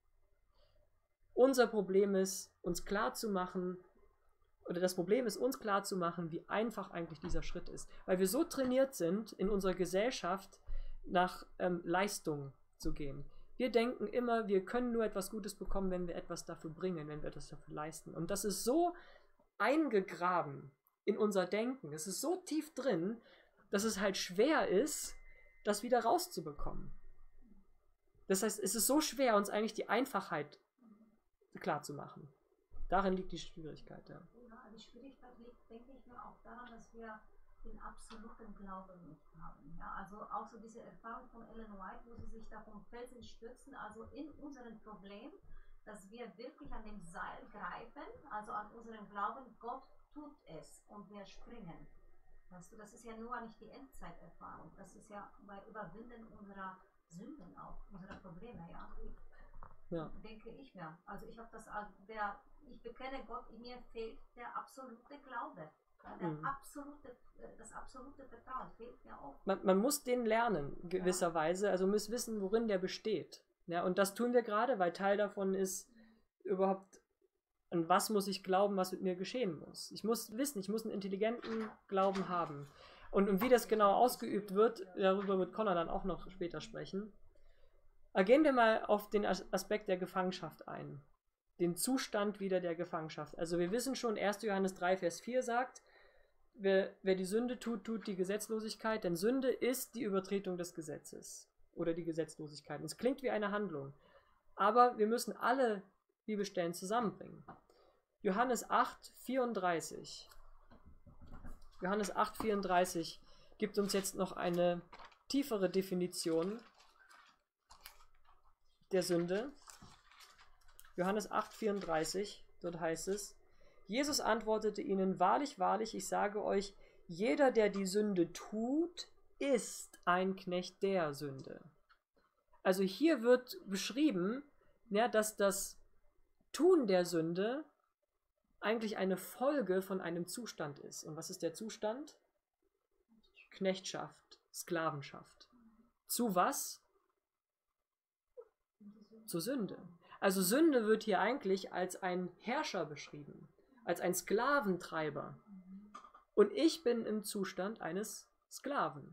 Unser Problem ist, uns klar zu machen, oder das Problem ist, uns klar zu machen, wie einfach eigentlich dieser Schritt ist. Weil wir so trainiert sind, in unserer Gesellschaft nach ähm, Leistung zu gehen. Wir denken immer, wir können nur etwas Gutes bekommen, wenn wir etwas dafür bringen, wenn wir etwas dafür leisten. Und das ist so eingegraben in unser Denken, es ist so tief drin, dass es halt schwer ist, das wieder rauszubekommen. Das heißt, es ist so schwer, uns eigentlich die Einfachheit klar zu machen. Darin liegt die Schwierigkeit, ja. Ja, die Schwierigkeit liegt, denke ich mir, auch daran, dass wir den absoluten Glauben nicht haben. Ja, also auch so diese Erfahrung von Ellen White, wo sie sich da vom Felsen stürzen, also in unserem Problem, dass wir wirklich an dem Seil greifen, also an unserem Glauben, Gott tut es und wir springen. Weißt du, das ist ja nur nicht die Endzeiterfahrung, das ist ja bei Überwinden unserer Sünden auch, unserer Probleme, ja. Ja. Denke ich mir. Also ich habe das, der, ich bekenne Gott, in mir fehlt der absolute Glaube. Der Mhm. absolute, das absolute Vertrauen fehlt mir auch. Man, man muss den lernen, gewisserweise. Ja. Also man muss wissen, worin der besteht. Ja, und das tun wir gerade, weil Teil davon ist, überhaupt, an was muss ich glauben, was mit mir geschehen muss. Ich muss wissen, ich muss einen intelligenten Glauben haben. Und, und wie das genau ausgeübt wird, darüber wird Conor dann auch noch später sprechen. Aber gehen wir mal auf den Aspekt der Gefangenschaft ein. Den Zustand wieder der Gefangenschaft. Also wir wissen schon, erster Johannes drei, Vers vier sagt, wer, wer die Sünde tut, tut die Gesetzlosigkeit, denn Sünde ist die Übertretung des Gesetzes oder die Gesetzlosigkeit. Und es klingt wie eine Handlung, aber wir müssen alle Bibelstellen zusammenbringen. Johannes acht, vierunddreißig. Johannes acht, vierunddreißig gibt uns jetzt noch eine tiefere Definition der Sünde. Johannes acht, vierunddreißig, dort heißt es, Jesus antwortete ihnen, wahrlich, wahrlich, ich sage euch, jeder, der die Sünde tut, ist ein Knecht der Sünde. Also hier wird beschrieben, ja, dass das Tun der Sünde eigentlich eine Folge von einem Zustand ist. Und was ist der Zustand? Knechtschaft, Sklavenschaft. Zu was? Zur Sünde. Also Sünde wird hier eigentlich als ein Herrscher beschrieben, als ein Sklaventreiber. Und ich bin im Zustand eines Sklaven.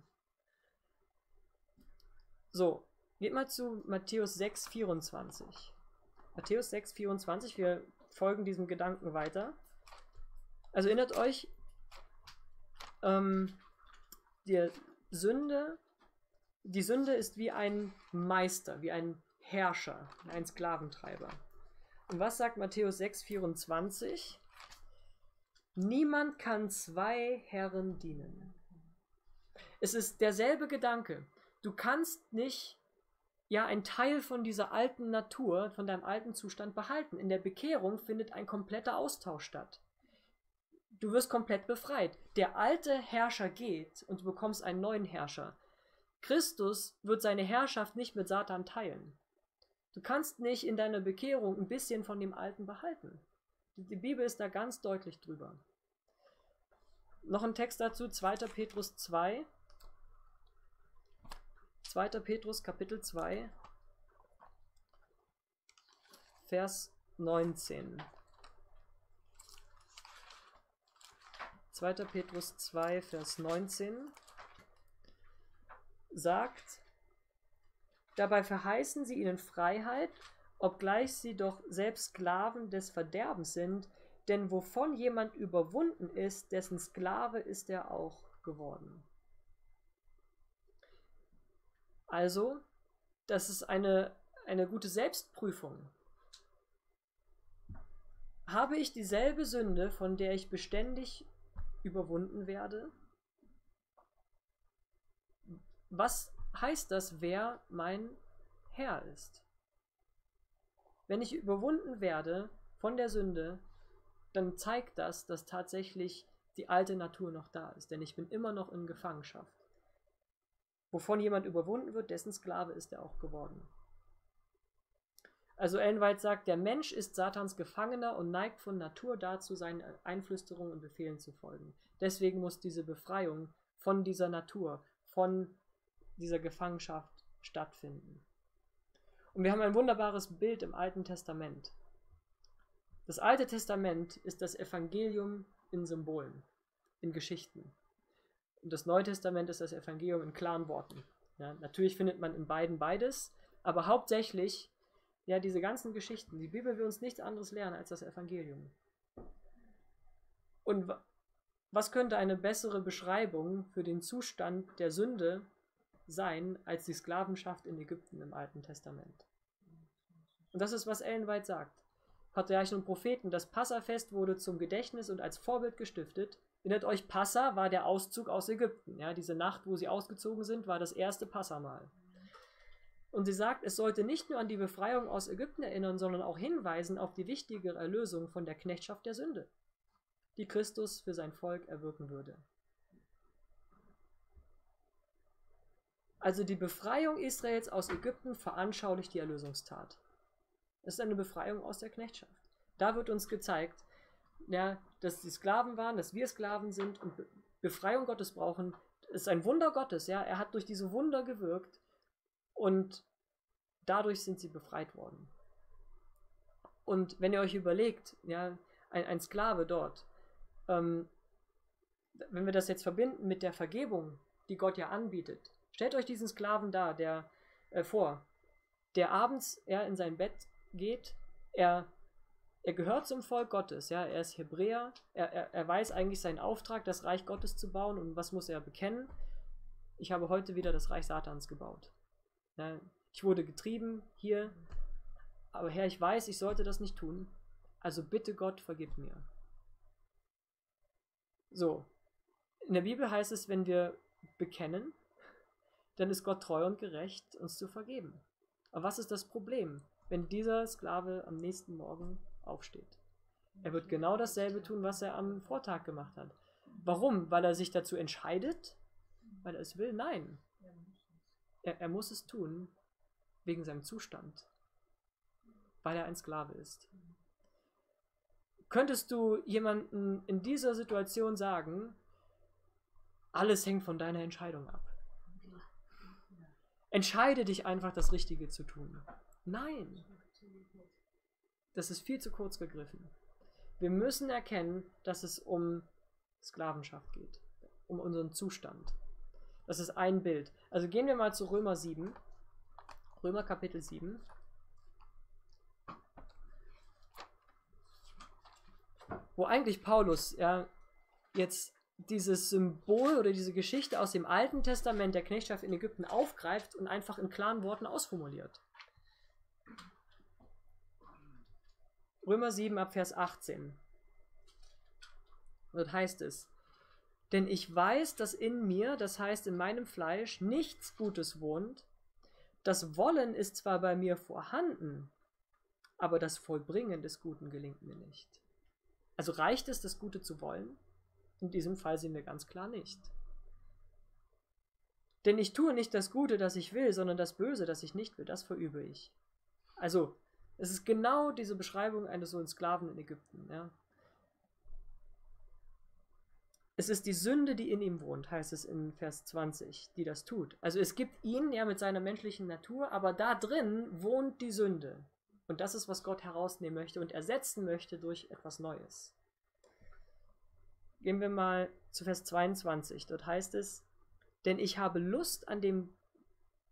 So, geht mal zu Matthäus sechs, vierundzwanzig. Matthäus sechs, vierundzwanzig, wir folgen diesem Gedanken weiter. Also erinnert euch, ähm, die Sünde, die Sünde ist wie ein Meister, wie ein Herrscher, ein Sklaventreiber. Und was sagt Matthäus sechs, vierundzwanzig? Niemand kann zwei Herren dienen. Es ist derselbe Gedanke. Du kannst nicht ja einen Teil von dieser alten Natur, von deinem alten Zustand behalten. In der Bekehrung findet ein kompletter Austausch statt. Du wirst komplett befreit. Der alte Herrscher geht und du bekommst einen neuen Herrscher. Christus wird seine Herrschaft nicht mit Satan teilen. Du kannst nicht in deiner Bekehrung ein bisschen von dem Alten behalten. Die Bibel ist da ganz deutlich drüber. Noch ein Text dazu, zweiter Petrus zwei. zweiter Petrus Kapitel zwei, Vers neunzehn. zweiter Petrus zwei, Vers neunzehn. sagt, dabei verheißen sie ihnen Freiheit, obgleich sie doch selbst Sklaven des Verderbens sind, denn wovon jemand überwunden ist, dessen Sklave ist er auch geworden. Also, das ist eine, eine gute Selbstprüfung. Habe ich dieselbe Sünde, von der ich beständig überwunden werde? Was heißt das, wer mein Herr ist? Wenn ich überwunden werde von der Sünde, dann zeigt das, dass tatsächlich die alte Natur noch da ist, denn ich bin immer noch in Gefangenschaft. Wovon jemand überwunden wird, dessen Sklave ist er auch geworden. Also Ellen White sagt, der Mensch ist Satans Gefangener und neigt von Natur dazu, seinen Einflüsterungen und Befehlen zu folgen. Deswegen muss diese Befreiung von dieser Natur, von dieser Gefangenschaft stattfinden. Und wir haben ein wunderbares Bild im Alten Testament. Das Alte Testament ist das Evangelium in Symbolen, in Geschichten. Und das Neue Testament ist das Evangelium in klaren Worten. Ja, natürlich findet man in beiden beides, aber hauptsächlich ja diese ganzen Geschichten. Die Bibel will uns nichts anderes lernen als das Evangelium. Und was könnte eine bessere Beschreibung für den Zustand der Sünde sein als die Sklavenschaft in Ägypten im Alten Testament? Und das ist, was Ellen White sagt. Patriarchen und Propheten, das Passafest wurde zum Gedächtnis und als Vorbild gestiftet. Erinnert euch, Passa war der Auszug aus Ägypten. Ja, diese Nacht, wo sie ausgezogen sind, war das erste Passamahl. Und sie sagt, es sollte nicht nur an die Befreiung aus Ägypten erinnern, sondern auch hinweisen auf die wichtigere Erlösung von der Knechtschaft der Sünde, die Christus für sein Volk erwirken würde. Also die Befreiung Israels aus Ägypten veranschaulicht die Erlösungstat. Es ist eine Befreiung aus der Knechtschaft. Da wird uns gezeigt, ja, dass die Sklaven waren, dass wir Sklaven sind und Be- Befreiung Gottes brauchen. Es ist ein Wunder Gottes. Ja? Er hat durch diese Wunder gewirkt und dadurch sind sie befreit worden. Und wenn ihr euch überlegt, ja, ein, ein Sklave dort, ähm, wenn wir das jetzt verbinden mit der Vergebung, die Gott ja anbietet, stellt euch diesen Sklaven da, der äh, vor, der abends ja, in sein Bett geht, er, er gehört zum Volk Gottes, ja, er ist Hebräer, er, er, er weiß eigentlich seinen Auftrag, das Reich Gottes zu bauen, und was muss er bekennen? Ich habe heute wieder das Reich Satans gebaut. Ja, ich wurde getrieben hier, aber Herr, ich weiß, ich sollte das nicht tun, also bitte Gott, vergib mir. So, in der Bibel heißt es, wenn wir bekennen, dann ist Gott treu und gerecht, uns zu vergeben. Aber was ist das Problem, wenn dieser Sklave am nächsten Morgen aufsteht? Er wird genau dasselbe tun, was er am Vortag gemacht hat. Warum? Weil er sich dazu entscheidet? Weil er es will? Nein. Er, er muss es tun, wegen seinem Zustand. Weil er ein Sklave ist. Könntest du jemandem in dieser Situation sagen, alles hängt von deiner Entscheidung ab? Entscheide dich einfach, das Richtige zu tun. Nein. Das ist viel zu kurz gegriffen. Wir müssen erkennen, dass es um Sklavenschaft geht. Um unseren Zustand. Das ist ein Bild. Also gehen wir mal zu Römer sieben. Römer Kapitel sieben. Wo eigentlich Paulus ja jetzt dieses Symbol oder diese Geschichte aus dem Alten Testament der Knechtschaft in Ägypten aufgreift und einfach in klaren Worten ausformuliert. Römer sieben ab Vers achtzehn. Dort heißt es: Denn ich weiß, dass in mir, das heißt in meinem Fleisch, nichts Gutes wohnt. Das Wollen ist zwar bei mir vorhanden, aber das Vollbringen des Guten gelingt mir nicht. Also reicht es, das Gute zu wollen? In diesem Fall sehen wir ganz klar nicht. Denn ich tue nicht das Gute, das ich will, sondern das Böse, das ich nicht will, das verübe ich. Also, es ist genau diese Beschreibung eines so einen Sklaven in Ägypten. Ja. Es ist die Sünde, die in ihm wohnt, heißt es in Vers zwanzig, die das tut. Also es gibt ihn ja mit seiner menschlichen Natur, aber da drin wohnt die Sünde. Und das ist, was Gott herausnehmen möchte und ersetzen möchte durch etwas Neues. Gehen wir mal zu Vers zweiundzwanzig. Dort heißt es: Denn ich habe Lust an dem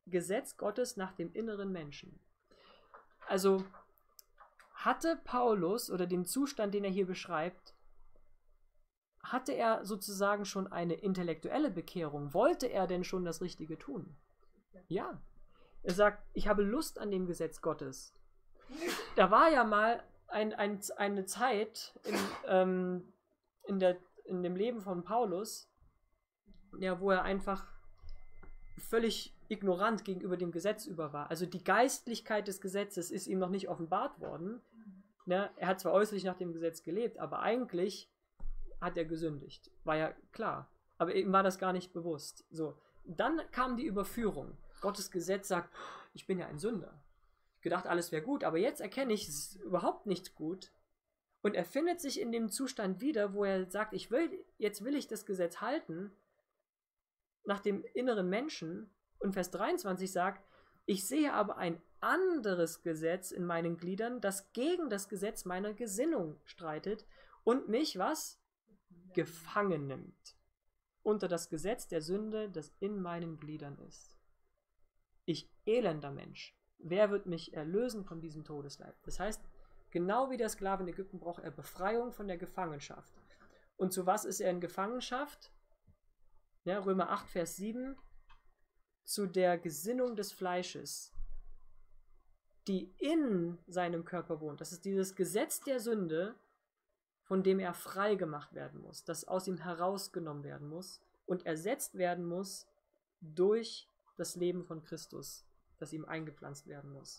Gesetz Gottes nach dem inneren Menschen. Also hatte Paulus oder den Zustand, den er hier beschreibt, hatte er sozusagen schon eine intellektuelle Bekehrung? Wollte er denn schon das Richtige tun? Ja. Er sagt, ich habe Lust an dem Gesetz Gottes. Da war ja mal ein, ein, eine Zeit in, ähm, in, der, in dem Leben von Paulus, ja, wo er einfach völlig ignorant gegenüber dem Gesetz über war. Also die Geistlichkeit des Gesetzes ist ihm noch nicht offenbart worden. Ne? Er hat zwar äußerlich nach dem Gesetz gelebt, aber eigentlich hat er gesündigt. War ja klar. Aber ihm war das gar nicht bewusst. So. Dann kam die Überführung. Gottes Gesetz sagt, ich bin ja ein Sünder. Ich gedacht, alles wäre gut, aber jetzt erkenne ich, es ist überhaupt nicht gut. Und er findet sich in dem Zustand wieder, wo er sagt, ich will, jetzt will ich das Gesetz halten, nach dem inneren Menschen. Und Vers dreiundzwanzig sagt, ich sehe aber ein anderes Gesetz in meinen Gliedern, das gegen das Gesetz meiner Gesinnung streitet und mich, was? Gefangen nimmt. Unter das Gesetz der Sünde, das in meinen Gliedern ist. Ich elender Mensch, wer wird mich erlösen von diesem Todesleib? Das heißt, genau wie der Sklave in Ägypten braucht er Befreiung von der Gefangenschaft. Und zu was ist er in Gefangenschaft? Ja, Römer acht, Vers sieben. Zu der Gesinnung des Fleisches, die in seinem Körper wohnt. Das ist dieses Gesetz der Sünde, von dem er frei gemacht werden muss, das aus ihm herausgenommen werden muss und ersetzt werden muss durch das Leben von Christus, das ihm eingepflanzt werden muss.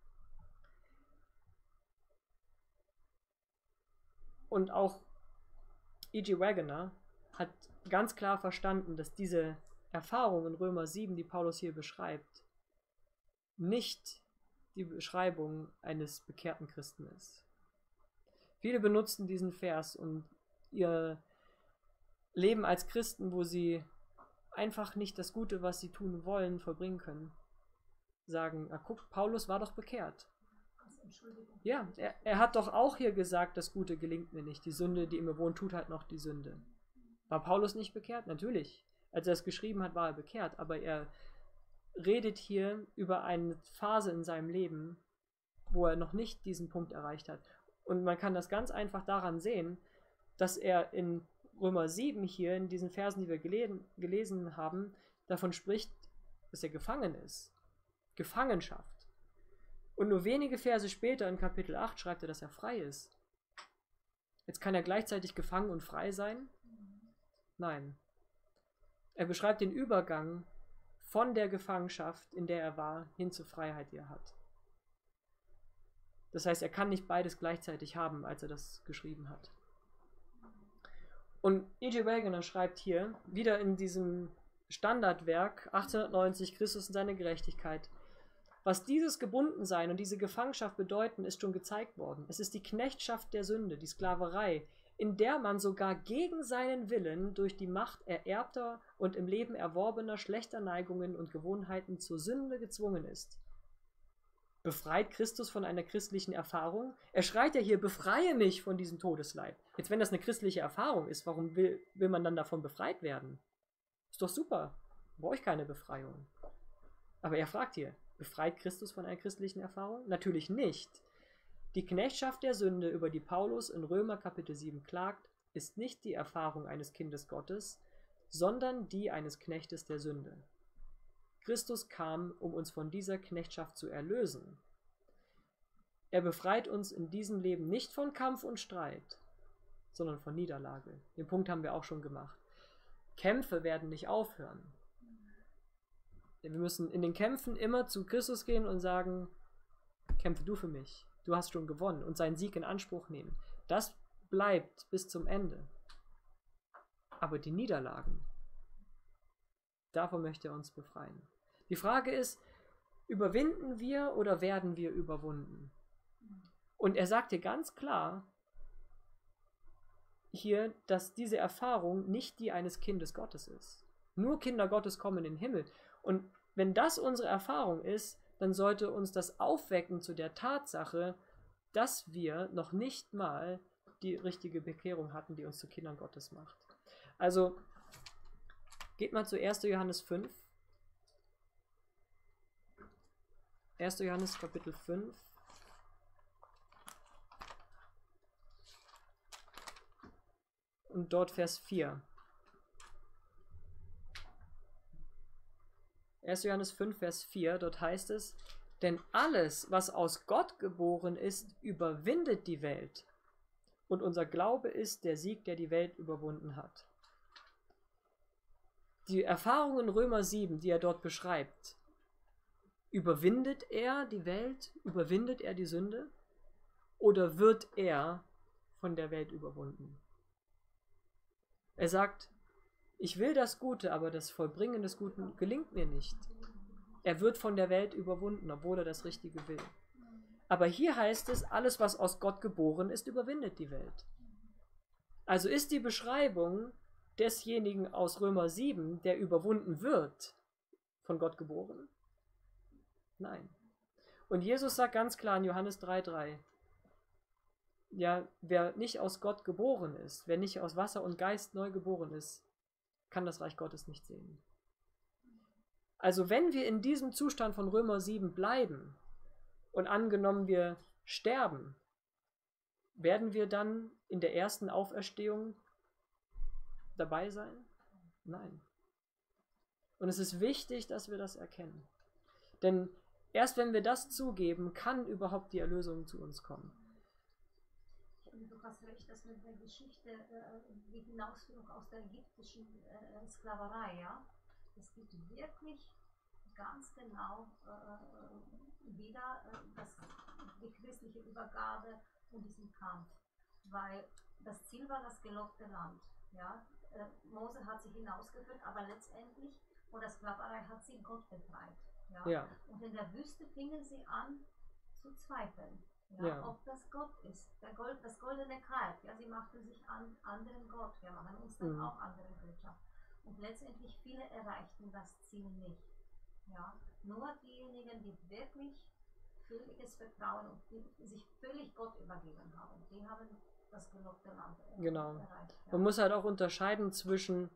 Und auch E G Waggoner hat ganz klar verstanden, dass diese Erfahrung in Römer sieben, die Paulus hier beschreibt, nicht die Beschreibung eines bekehrten Christen ist. Viele benutzen diesen Vers und ihr Leben als Christen, wo sie einfach nicht das Gute, was sie tun wollen, vollbringen können. Sagen, na guck, Paulus war doch bekehrt. Ja, er, er hat doch auch hier gesagt, das Gute gelingt mir nicht. Die Sünde, die in mir wohnt, tut halt noch die Sünde. War Paulus nicht bekehrt? Natürlich. Als er es geschrieben hat, war er bekehrt, aber er redet hier über eine Phase in seinem Leben, wo er noch nicht diesen Punkt erreicht hat. Und man kann das ganz einfach daran sehen, dass er in Römer sieben hier, in diesen Versen, die wir gelesen, gelesen haben, davon spricht, dass er gefangen ist. Gefangenschaft. Und nur wenige Verse später, in Kapitel acht, schreibt er, dass er frei ist. Jetzt kann er gleichzeitig gefangen und frei sein? Nein. Er beschreibt den Übergang von der Gefangenschaft, in der er war, hin zur Freiheit, die er hat. Das heißt, er kann nicht beides gleichzeitig haben, als er das geschrieben hat. Und E G Waggoner schreibt hier, wieder in diesem Standardwerk, achtzehnhundertneunzig, Christus und seine Gerechtigkeit, was dieses Gebundensein und diese Gefangenschaft bedeuten, ist schon gezeigt worden. Es ist die Knechtschaft der Sünde, die Sklaverei, in der man sogar gegen seinen Willen durch die Macht ererbter und im Leben erworbener schlechter Neigungen und Gewohnheiten zur Sünde gezwungen ist. Befreit Christus von einer christlichen Erfahrung? Er schreit ja hier, befreie mich von diesem Todesleib. Jetzt, wenn das eine christliche Erfahrung ist, warum will, will man dann davon befreit werden? Ist doch super. Brauche ich keine Befreiung. Aber er fragt hier, befreit Christus von einer christlichen Erfahrung? Natürlich nicht. Die Knechtschaft der Sünde, über die Paulus in Römer Kapitel sieben klagt, ist nicht die Erfahrung eines Kindes Gottes, sondern die eines Knechtes der Sünde. Christus kam, um uns von dieser Knechtschaft zu erlösen. Er befreit uns in diesem Leben nicht von Kampf und Streit, sondern von Niederlage. Den Punkt haben wir auch schon gemacht. Kämpfe werden nicht aufhören. Wir müssen in den Kämpfen immer zu Christus gehen und sagen, kämpfe du für mich. Du hast schon gewonnen und seinen Sieg in Anspruch nehmen. Das bleibt bis zum Ende. Aber die Niederlagen, davon möchte er uns befreien. Die Frage ist, überwinden wir oder werden wir überwunden? Und er sagt hier ganz klar, hier, dass diese Erfahrung nicht die eines Kindes Gottes ist. Nur Kinder Gottes kommen in den Himmel. Und wenn das unsere Erfahrung ist, dann sollte uns das aufwecken zu der Tatsache, dass wir noch nicht mal die richtige Bekehrung hatten, die uns zu Kindern Gottes macht. Also, geht mal zu erster Johannes fünf. erster Johannes Kapitel fünf. Und dort Vers vier. erster Johannes fünf, Vers vier, dort heißt es, denn alles, was aus Gott geboren ist, überwindet die Welt. Und unser Glaube ist der Sieg, der die Welt überwunden hat. Die Erfahrung in Römer sieben, die er dort beschreibt, überwindet er die Welt, überwindet er die Sünde oder wird er von der Welt überwunden? Er sagt, ich will das Gute, aber das Vollbringen des Guten gelingt mir nicht. Er wird von der Welt überwunden, obwohl er das Richtige will. Aber hier heißt es, alles, was aus Gott geboren ist, überwindet die Welt. Also ist die Beschreibung desjenigen aus Römer sieben, der überwunden wird, von Gott geboren? Nein. Und Jesus sagt ganz klar in Johannes drei, drei, ja, wer nicht aus Gott geboren ist, wer nicht aus Wasser und Geist neu geboren ist, kann das Reich Gottes nicht sehen. Also wenn wir in diesem Zustand von Römer sieben bleiben und angenommen wir sterben, werden wir dann in der ersten Auferstehung dabei sein? Nein. Und es ist wichtig, dass wir das erkennen. Denn erst wenn wir das zugeben, kann überhaupt die Erlösung zu uns kommen. Du hast recht, dass mit der Geschichte, äh, die Hinausführung aus der ägyptischen äh, Sklaverei, ja, es gibt wirklich ganz genau äh, wieder äh, das, die christliche Übergabe und diesen Kampf, weil das Ziel war das gelobte Land, ja, äh, Mose hat sie hinausgeführt, aber letztendlich von der Sklaverei hat sie Gott befreit, ja? Ja. Und in der Wüste fingen sie an zu zweifeln. Ja, Ja. ob das Gott ist, der Gold, das goldene Kalb, ja, sie machten sich an anderen Gott, wir machen uns dann Mhm. auch andere Götter. Und letztendlich viele erreichten das Ziel nicht. Ja. Nur diejenigen, die wirklich völliges Vertrauen und die sich völlig Gott übergeben haben, die haben das gelobte Land äh, Genau. erreicht. Ja. Man muss halt auch unterscheiden zwischen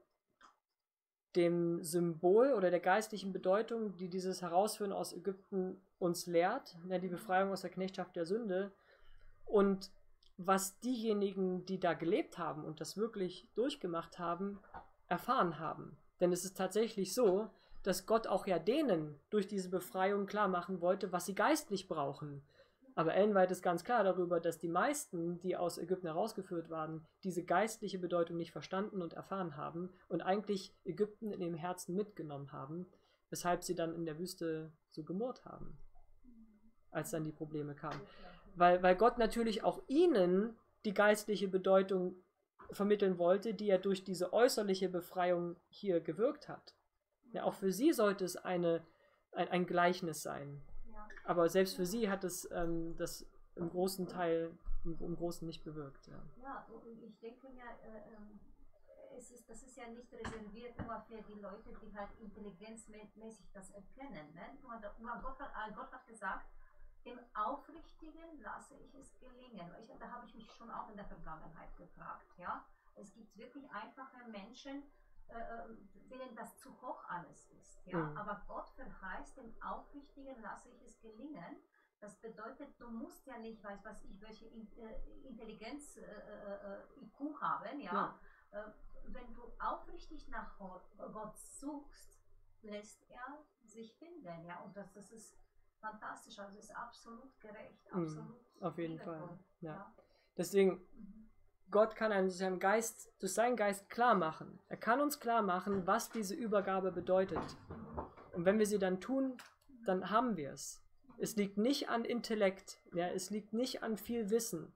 dem Symbol oder der geistlichen Bedeutung, die dieses Herausführen aus Ägypten uns lehrt, ja, die Befreiung aus der Knechtschaft der Sünde, und was diejenigen, die da gelebt haben und das wirklich durchgemacht haben, erfahren haben. Denn es ist tatsächlich so, dass Gott auch ja denen durch diese Befreiung klar machen wollte, was sie geistlich brauchen. Aber Ellen White ist ganz klar darüber, dass die meisten, die aus Ägypten herausgeführt waren, diese geistliche Bedeutung nicht verstanden und erfahren haben und eigentlich Ägypten in ihrem Herzen mitgenommen haben, weshalb sie dann in der Wüste so gemurrt haben, als dann die Probleme kamen. Weil, weil Gott natürlich auch ihnen die geistliche Bedeutung vermitteln wollte, die er durch diese äußerliche Befreiung hier gewirkt hat. Ja, auch für sie sollte es eine, ein, ein Gleichnis sein. Aber selbst für sie hat es ähm, das im großen Teil, im, im Großen nicht bewirkt. Ja, ja, und ich denke mir, äh, es ist, das ist ja nicht reserviert nur für die Leute, die halt intelligenzmäßig das erkennen. Ne? Nur, nur Gott, hat, Gott hat gesagt, im Aufrichtigen lasse ich es gelingen. Ich, da habe ich mich schon auch in der Vergangenheit gefragt. Ja? Es gibt wirklich einfache Menschen, äh, denen das zu hoch alles ist. Ja? Mhm. Aber Gott verheißt, im Aufrichtigen lasse ich es gelingen. Das bedeutet, du musst ja nicht, weiß was ich, welche Intelligenz, äh, äh, I Q haben. Ja? Ja. Äh, wenn du aufrichtig nach Gott suchst, lässt er sich finden. Ja? Und das, das ist fantastisch, also es ist absolut gerecht, absolut mhm. Auf jeden liebevoll. Fall. Ja. Ja. Deswegen, mhm. Gott kann einem durch seinen Geist, durch seinen Geist klar machen. Er kann uns klar machen, was diese Übergabe bedeutet. Und wenn wir sie dann tun, dann haben wir es. Es liegt nicht an Intellekt, ja, es liegt nicht an viel Wissen.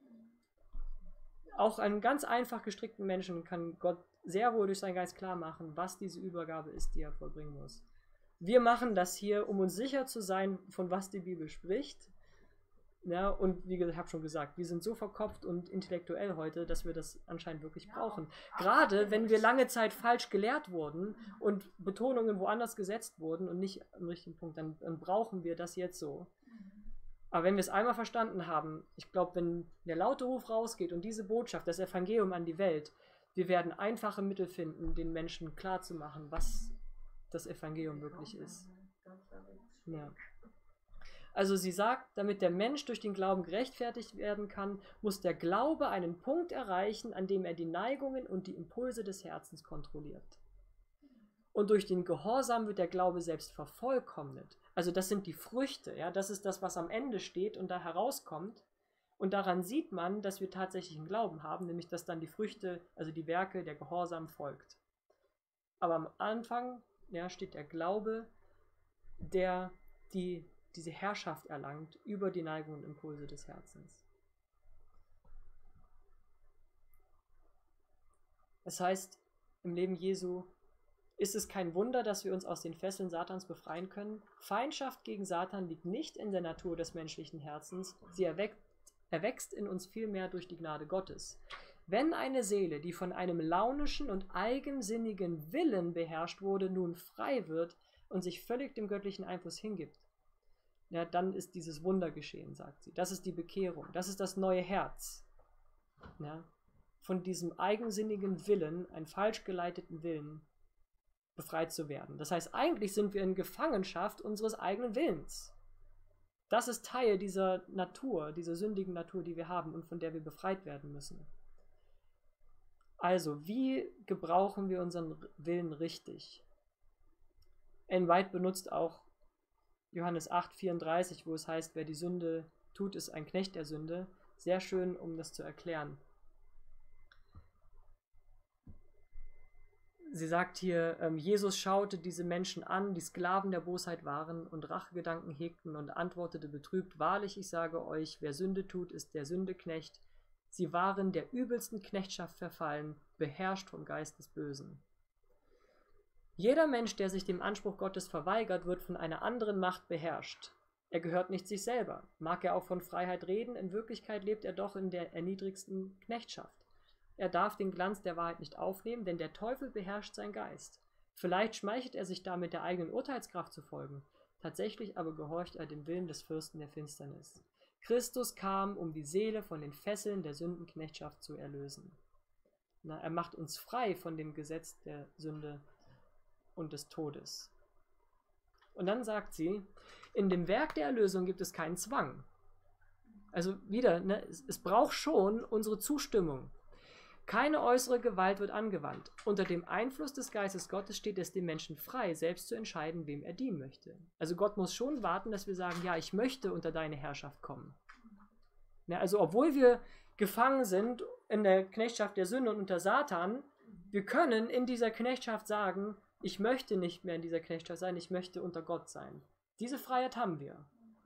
Auch einem ganz einfach gestrickten Menschen kann Gott sehr wohl durch seinen Geist klar machen, was diese Übergabe ist, die er vollbringen muss. Wir machen das hier, um uns sicher zu sein, von was die Bibel spricht. Ja, und wie gesagt, ich habe schon gesagt, wir sind so verkopft und intellektuell heute, dass wir das anscheinend wirklich ja, brauchen. Gerade wenn wir lange Zeit falsch gelehrt wurden und Betonungen woanders gesetzt wurden und nicht am richtigen Punkt, dann, dann brauchen wir das jetzt so. Aber wenn wir es einmal verstanden haben, ich glaube, wenn der laute Ruf rausgeht und diese Botschaft, das Evangelium an die Welt, wir werden einfache Mittel finden, den Menschen klarzumachen, was das Evangelium wirklich ist. Ja. Also sie sagt, damit der Mensch durch den Glauben gerechtfertigt werden kann, muss der Glaube einen Punkt erreichen, an dem er die Neigungen und die Impulse des Herzens kontrolliert. Und durch den Gehorsam wird der Glaube selbst vervollkommnet. Also das sind die Früchte, ja, das ist das, was am Ende steht und da herauskommt. Und daran sieht man, dass wir tatsächlich einen Glauben haben, nämlich dass dann die Früchte, also die Werke, der Gehorsam folgt. Aber am Anfang, ja, steht der Glaube, der die, diese Herrschaft erlangt über die Neigungen und Impulse des Herzens. Das heißt, im Leben Jesu ist es kein Wunder, dass wir uns aus den Fesseln Satans befreien können. Feindschaft gegen Satan liegt nicht in der Natur des menschlichen Herzens, sie erweckt, erwächst in uns vielmehr durch die Gnade Gottes. Wenn eine Seele, die von einem launischen und eigensinnigen Willen beherrscht wurde, nun frei wird und sich völlig dem göttlichen Einfluss hingibt, ja, dann ist dieses Wunder geschehen, sagt sie. Das ist die Bekehrung, das ist das neue Herz. Ja, von diesem eigensinnigen Willen, einen falsch geleiteten Willen, befreit zu werden. Das heißt, eigentlich sind wir in Gefangenschaft unseres eigenen Willens. Das ist Teil dieser Natur, dieser sündigen Natur, die wir haben und von der wir befreit werden müssen. Also, wie gebrauchen wir unseren Willen richtig? Ellen White benutzt auch Johannes acht, vierunddreißig, wo es heißt, wer die Sünde tut, ist ein Knecht der Sünde. Sehr schön, um das zu erklären. Sie sagt hier, ähm, Jesus schaute diese Menschen an, die Sklaven der Bosheit waren und Rachegedanken hegten und antwortete betrübt, wahrlich, ich sage euch, wer Sünde tut, ist der Sündeknecht. Sie waren der übelsten Knechtschaft verfallen, beherrscht vom Geist des Bösen. Jeder Mensch, der sich dem Anspruch Gottes verweigert, wird von einer anderen Macht beherrscht. Er gehört nicht sich selber. Mag er auch von Freiheit reden, in Wirklichkeit lebt er doch in der erniedrigsten Knechtschaft. Er darf den Glanz der Wahrheit nicht aufnehmen, denn der Teufel beherrscht seinen Geist. Vielleicht schmeichelt er sich damit, der eigenen Urteilskraft zu folgen. Tatsächlich aber gehorcht er dem Willen des Fürsten der Finsternis. Christus kam, um die Seele von den Fesseln der Sündenknechtschaft zu erlösen. Na, er macht uns frei von dem Gesetz der Sünde und des Todes. Und dann sagt sie, in dem Werk der Erlösung gibt es keinen Zwang. Also wieder, ne, es, es braucht schon unsere Zustimmung. Keine äußere Gewalt wird angewandt. Unter dem Einfluss des Geistes Gottes steht es dem Menschen frei, selbst zu entscheiden, wem er dienen möchte. Also Gott muss schon warten, dass wir sagen, ja, ich möchte unter deine Herrschaft kommen. Ja, also obwohl wir gefangen sind in der Knechtschaft der Sünde und unter Satan, wir können in dieser Knechtschaft sagen, ich möchte nicht mehr in dieser Knechtschaft sein, ich möchte unter Gott sein. Diese Freiheit haben wir.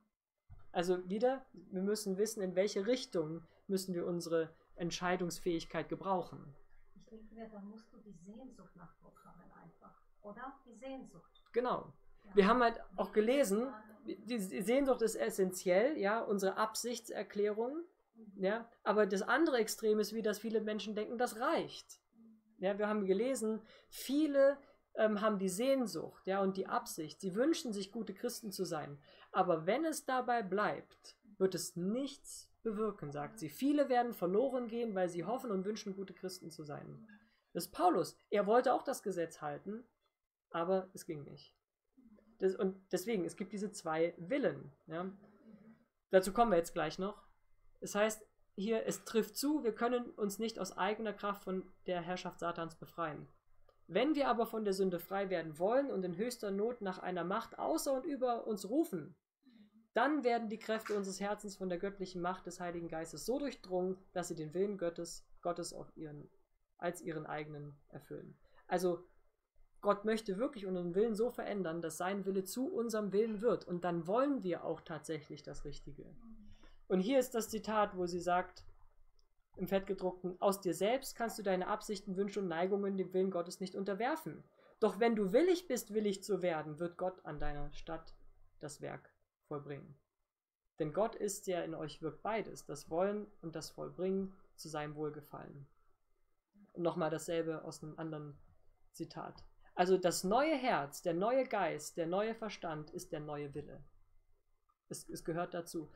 Also wieder, wir müssen wissen, in welche Richtung müssen wir unsere Entscheidungsfähigkeit gebrauchen. Ich denke, da musst du die Sehnsucht nach Gott haben einfach, oder? Die Sehnsucht. Genau. Ja. Wir haben halt auch gelesen, die Sehnsucht ist essentiell, ja, unsere Absichtserklärung, ja, aber das andere Extrem ist, wie das viele Menschen denken, das reicht. Ja, wir haben gelesen, viele ähm, haben die Sehnsucht, ja, und die Absicht, sie wünschen sich, gute Christen zu sein, aber wenn es dabei bleibt, wird es nichts bewirken, sagt sie. Viele werden verloren gehen, weil sie hoffen und wünschen, gute Christen zu sein. Das ist Paulus. Er wollte auch das Gesetz halten, aber es ging nicht. Das, und deswegen, es gibt diese zwei Willen. Ja. Dazu kommen wir jetzt gleich noch. Das heißt, hier, es trifft zu, wir können uns nicht aus eigener Kraft von der Herrschaft Satans befreien. Wenn wir aber von der Sünde frei werden wollen und in höchster Not nach einer Macht außer und über uns rufen, dann werden die Kräfte unseres Herzens von der göttlichen Macht des Heiligen Geistes so durchdrungen, dass sie den Willen Gottes, Gottes auf ihren, als ihren eigenen erfüllen. Also Gott möchte wirklich unseren Willen so verändern, dass sein Wille zu unserem Willen wird. Und dann wollen wir auch tatsächlich das Richtige. Und hier ist das Zitat, wo sie sagt, im Fettgedruckten, aus dir selbst kannst du deine Absichten, Wünsche und Neigungen dem Willen Gottes nicht unterwerfen. Doch wenn du willig bist, willig zu werden, wird Gott an deiner Statt das Werk vollbringen. Denn Gott ist, der in euch wirkt, beides, das Wollen und das Vollbringen zu seinem Wohlgefallen. Und nochmal dasselbe aus einem anderen Zitat. Also das neue Herz, der neue Geist, der neue Verstand ist der neue Wille. Es, es gehört dazu.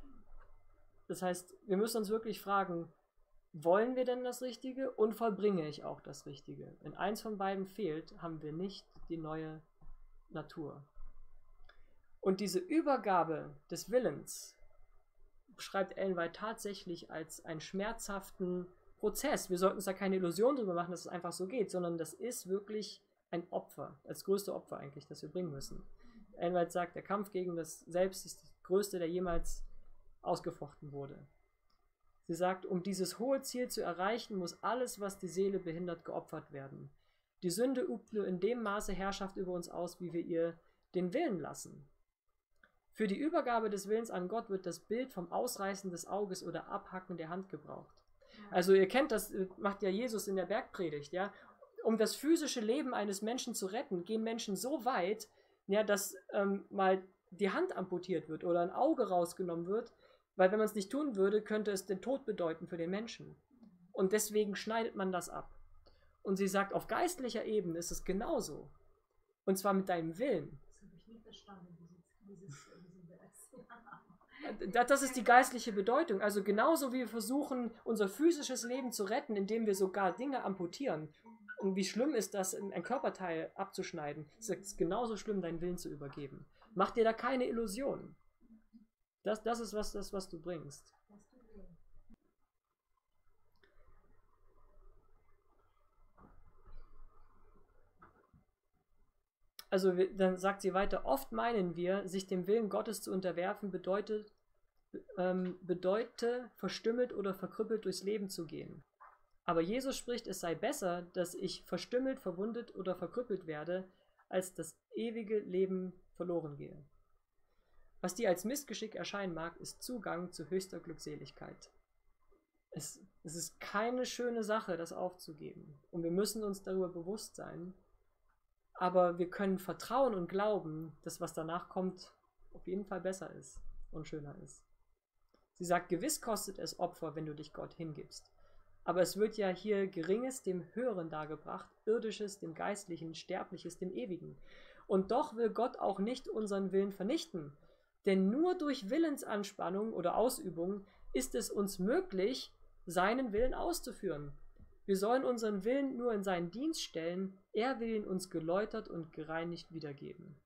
Das heißt, wir müssen uns wirklich fragen, wollen wir denn das Richtige und vollbringe ich auch das Richtige? Wenn eins von beiden fehlt, haben wir nicht die neue Natur. Und diese Übergabe des Willens beschreibt Ellen White tatsächlich als einen schmerzhaften Prozess. Wir sollten uns da keine Illusion drüber machen, dass es einfach so geht, sondern das ist wirklich ein Opfer, als größte Opfer eigentlich, das wir bringen müssen. Ellen White sagt, der Kampf gegen das Selbst ist das größte, der jemals ausgefochten wurde. Sie sagt, um dieses hohe Ziel zu erreichen, muss alles, was die Seele behindert, geopfert werden. Die Sünde übt nur in dem Maße Herrschaft über uns aus, wie wir ihr den Willen lassen. Für die Übergabe des Willens an Gott wird das Bild vom Ausreißen des Auges oder Abhacken der Hand gebraucht. Also ihr kennt das, macht ja Jesus in der Bergpredigt, ja. Um das physische Leben eines Menschen zu retten, gehen Menschen so weit, ja, dass ähm, mal die Hand amputiert wird oder ein Auge rausgenommen wird, weil wenn man es nicht tun würde, könnte es den Tod bedeuten für den Menschen. Und deswegen schneidet man das ab. Und sie sagt, auf geistlicher Ebene ist es genauso. Und zwar mit deinem Willen. Das habe ich nie verstanden, dieses, dieses, diesen Das, das ist die geistliche Bedeutung. Also genauso wie wir versuchen, unser physisches Leben zu retten, indem wir sogar Dinge amputieren. Und wie schlimm ist das, ein Körperteil abzuschneiden? Es ist genauso schlimm, deinen Willen zu übergeben. Mach dir da keine Illusionen. Das, das ist was, das, was du bringst. Also dann sagt sie weiter, oft meinen wir, sich dem Willen Gottes zu unterwerfen, bedeutet, ähm, bedeute, verstümmelt oder verkrüppelt durchs Leben zu gehen. Aber Jesus spricht, es sei besser, dass ich verstümmelt, verwundet oder verkrüppelt werde, als das ewige Leben verloren gehe. Was dir als Missgeschick erscheinen mag, ist Zugang zu höchster Glückseligkeit. Es, es ist keine schöne Sache, das aufzugeben. Und wir müssen uns darüber bewusst sein. Aber wir können vertrauen und glauben, dass was danach kommt, auf jeden Fall besser ist und schöner ist. Sie sagt, gewiss kostet es Opfer, wenn du dich Gott hingibst. Aber es wird ja hier Geringes dem Höheren dargebracht, Irdisches dem Geistlichen, Sterbliches dem Ewigen. Und doch will Gott auch nicht unseren Willen vernichten. Denn nur durch Willensanspannung oder Ausübung ist es uns möglich, seinen Willen auszuführen. Wir sollen unseren Willen nur in seinen Dienst stellen, er will ihn uns geläutert und gereinigt wiedergeben.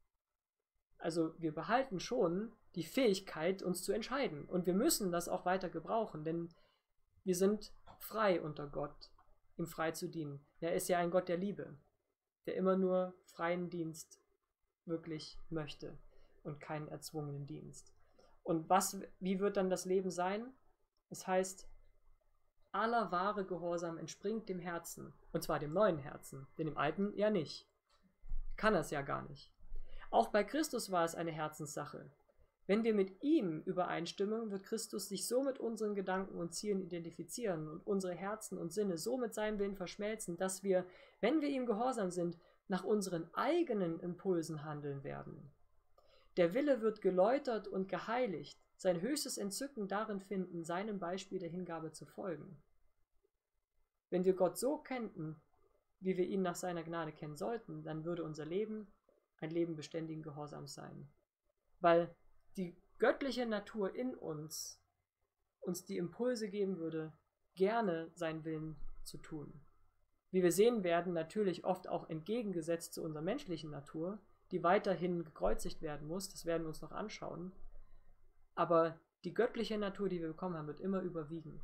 Also wir behalten schon die Fähigkeit, uns zu entscheiden. Und wir müssen das auch weiter gebrauchen, denn wir sind frei unter Gott, ihm frei zu dienen. Er ist ja ein Gott der Liebe, der immer nur freien Dienst wirklich möchte und keinen erzwungenen Dienst. Und was, wie wird dann das Leben sein? Es heißt, aller wahre Gehorsam entspringt dem Herzen, und zwar dem neuen Herzen, denn im alten ja nicht. Kann es ja gar nicht. Auch bei Christus war es eine Herzenssache. Wenn wir mit ihm übereinstimmen, wird Christus sich so mit unseren Gedanken und Zielen identifizieren und unsere Herzen und Sinne so mit seinem Willen verschmelzen, dass wir, wenn wir ihm gehorsam sind, nach unseren eigenen Impulsen handeln werden. Der Wille wird geläutert und geheiligt, sein höchstes Entzücken darin finden, seinem Beispiel der Hingabe zu folgen. Wenn wir Gott so kennten, wie wir ihn nach seiner Gnade kennen sollten, dann würde unser Leben ein Leben beständigen Gehorsams sein. Weil die göttliche Natur in uns uns die Impulse geben würde, gerne seinen Willen zu tun. Wie wir sehen werden, natürlich oft auch entgegengesetzt zu unserer menschlichen Natur, die weiterhin gekreuzigt werden muss, das werden wir uns noch anschauen. Aber die göttliche Natur, die wir bekommen haben, wird immer überwiegen.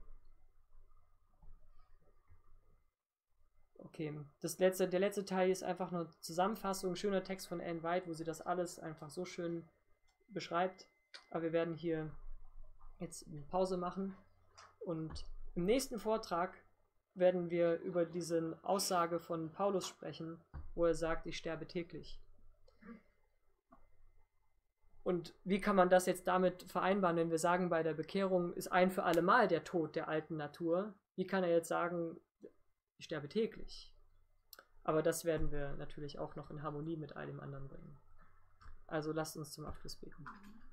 Okay, das letzte, der letzte Teil ist einfach nur Zusammenfassung, ein schöner Text von Ellen White, wo sie das alles einfach so schön beschreibt. Aber wir werden hier jetzt eine Pause machen und im nächsten Vortrag werden wir über diese Aussage von Paulus sprechen, wo er sagt, ich sterbe täglich. Und wie kann man das jetzt damit vereinbaren, wenn wir sagen, bei der Bekehrung ist ein für alle Mal der Tod der alten Natur? Wie kann er jetzt sagen, ich sterbe täglich? Aber das werden wir natürlich auch noch in Harmonie mit all dem anderen bringen. Also lasst uns zum Abschluss beten.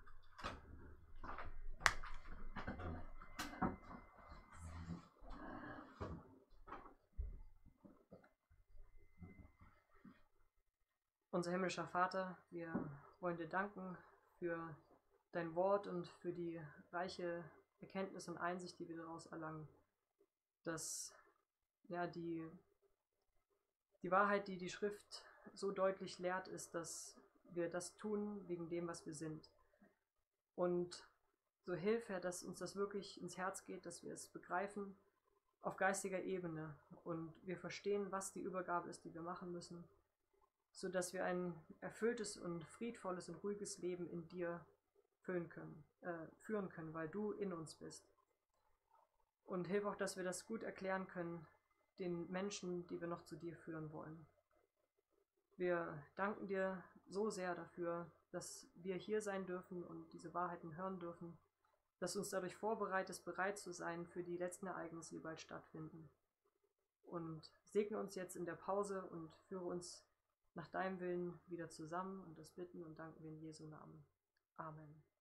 Unser himmlischer Vater, wir wollen dir danken für dein Wort und für die reiche Erkenntnis und Einsicht, die wir daraus erlangen. Dass ja, die, die Wahrheit, die die Schrift so deutlich lehrt, ist, dass wir das tun wegen dem, was wir sind. Und so hilf, Herr, dass uns das wirklich ins Herz geht, dass wir es begreifen auf geistiger Ebene und wir verstehen, was die Übergabe ist, die wir machen müssen, sodass wir ein erfülltes und friedvolles und ruhiges Leben in dir führen können, äh, führen können, weil du in uns bist. Und hilf auch, dass wir das gut erklären können den Menschen, die wir noch zu dir führen wollen. Wir danken dir so sehr dafür, dass wir hier sein dürfen und diese Wahrheiten hören dürfen, dass du uns dadurch vorbereitest, bereit zu sein für die letzten Ereignisse, die bald stattfinden. Und segne uns jetzt in der Pause und führe uns nach deinem Willen wieder zusammen und das bitten und danken wir in Jesu Namen. Amen.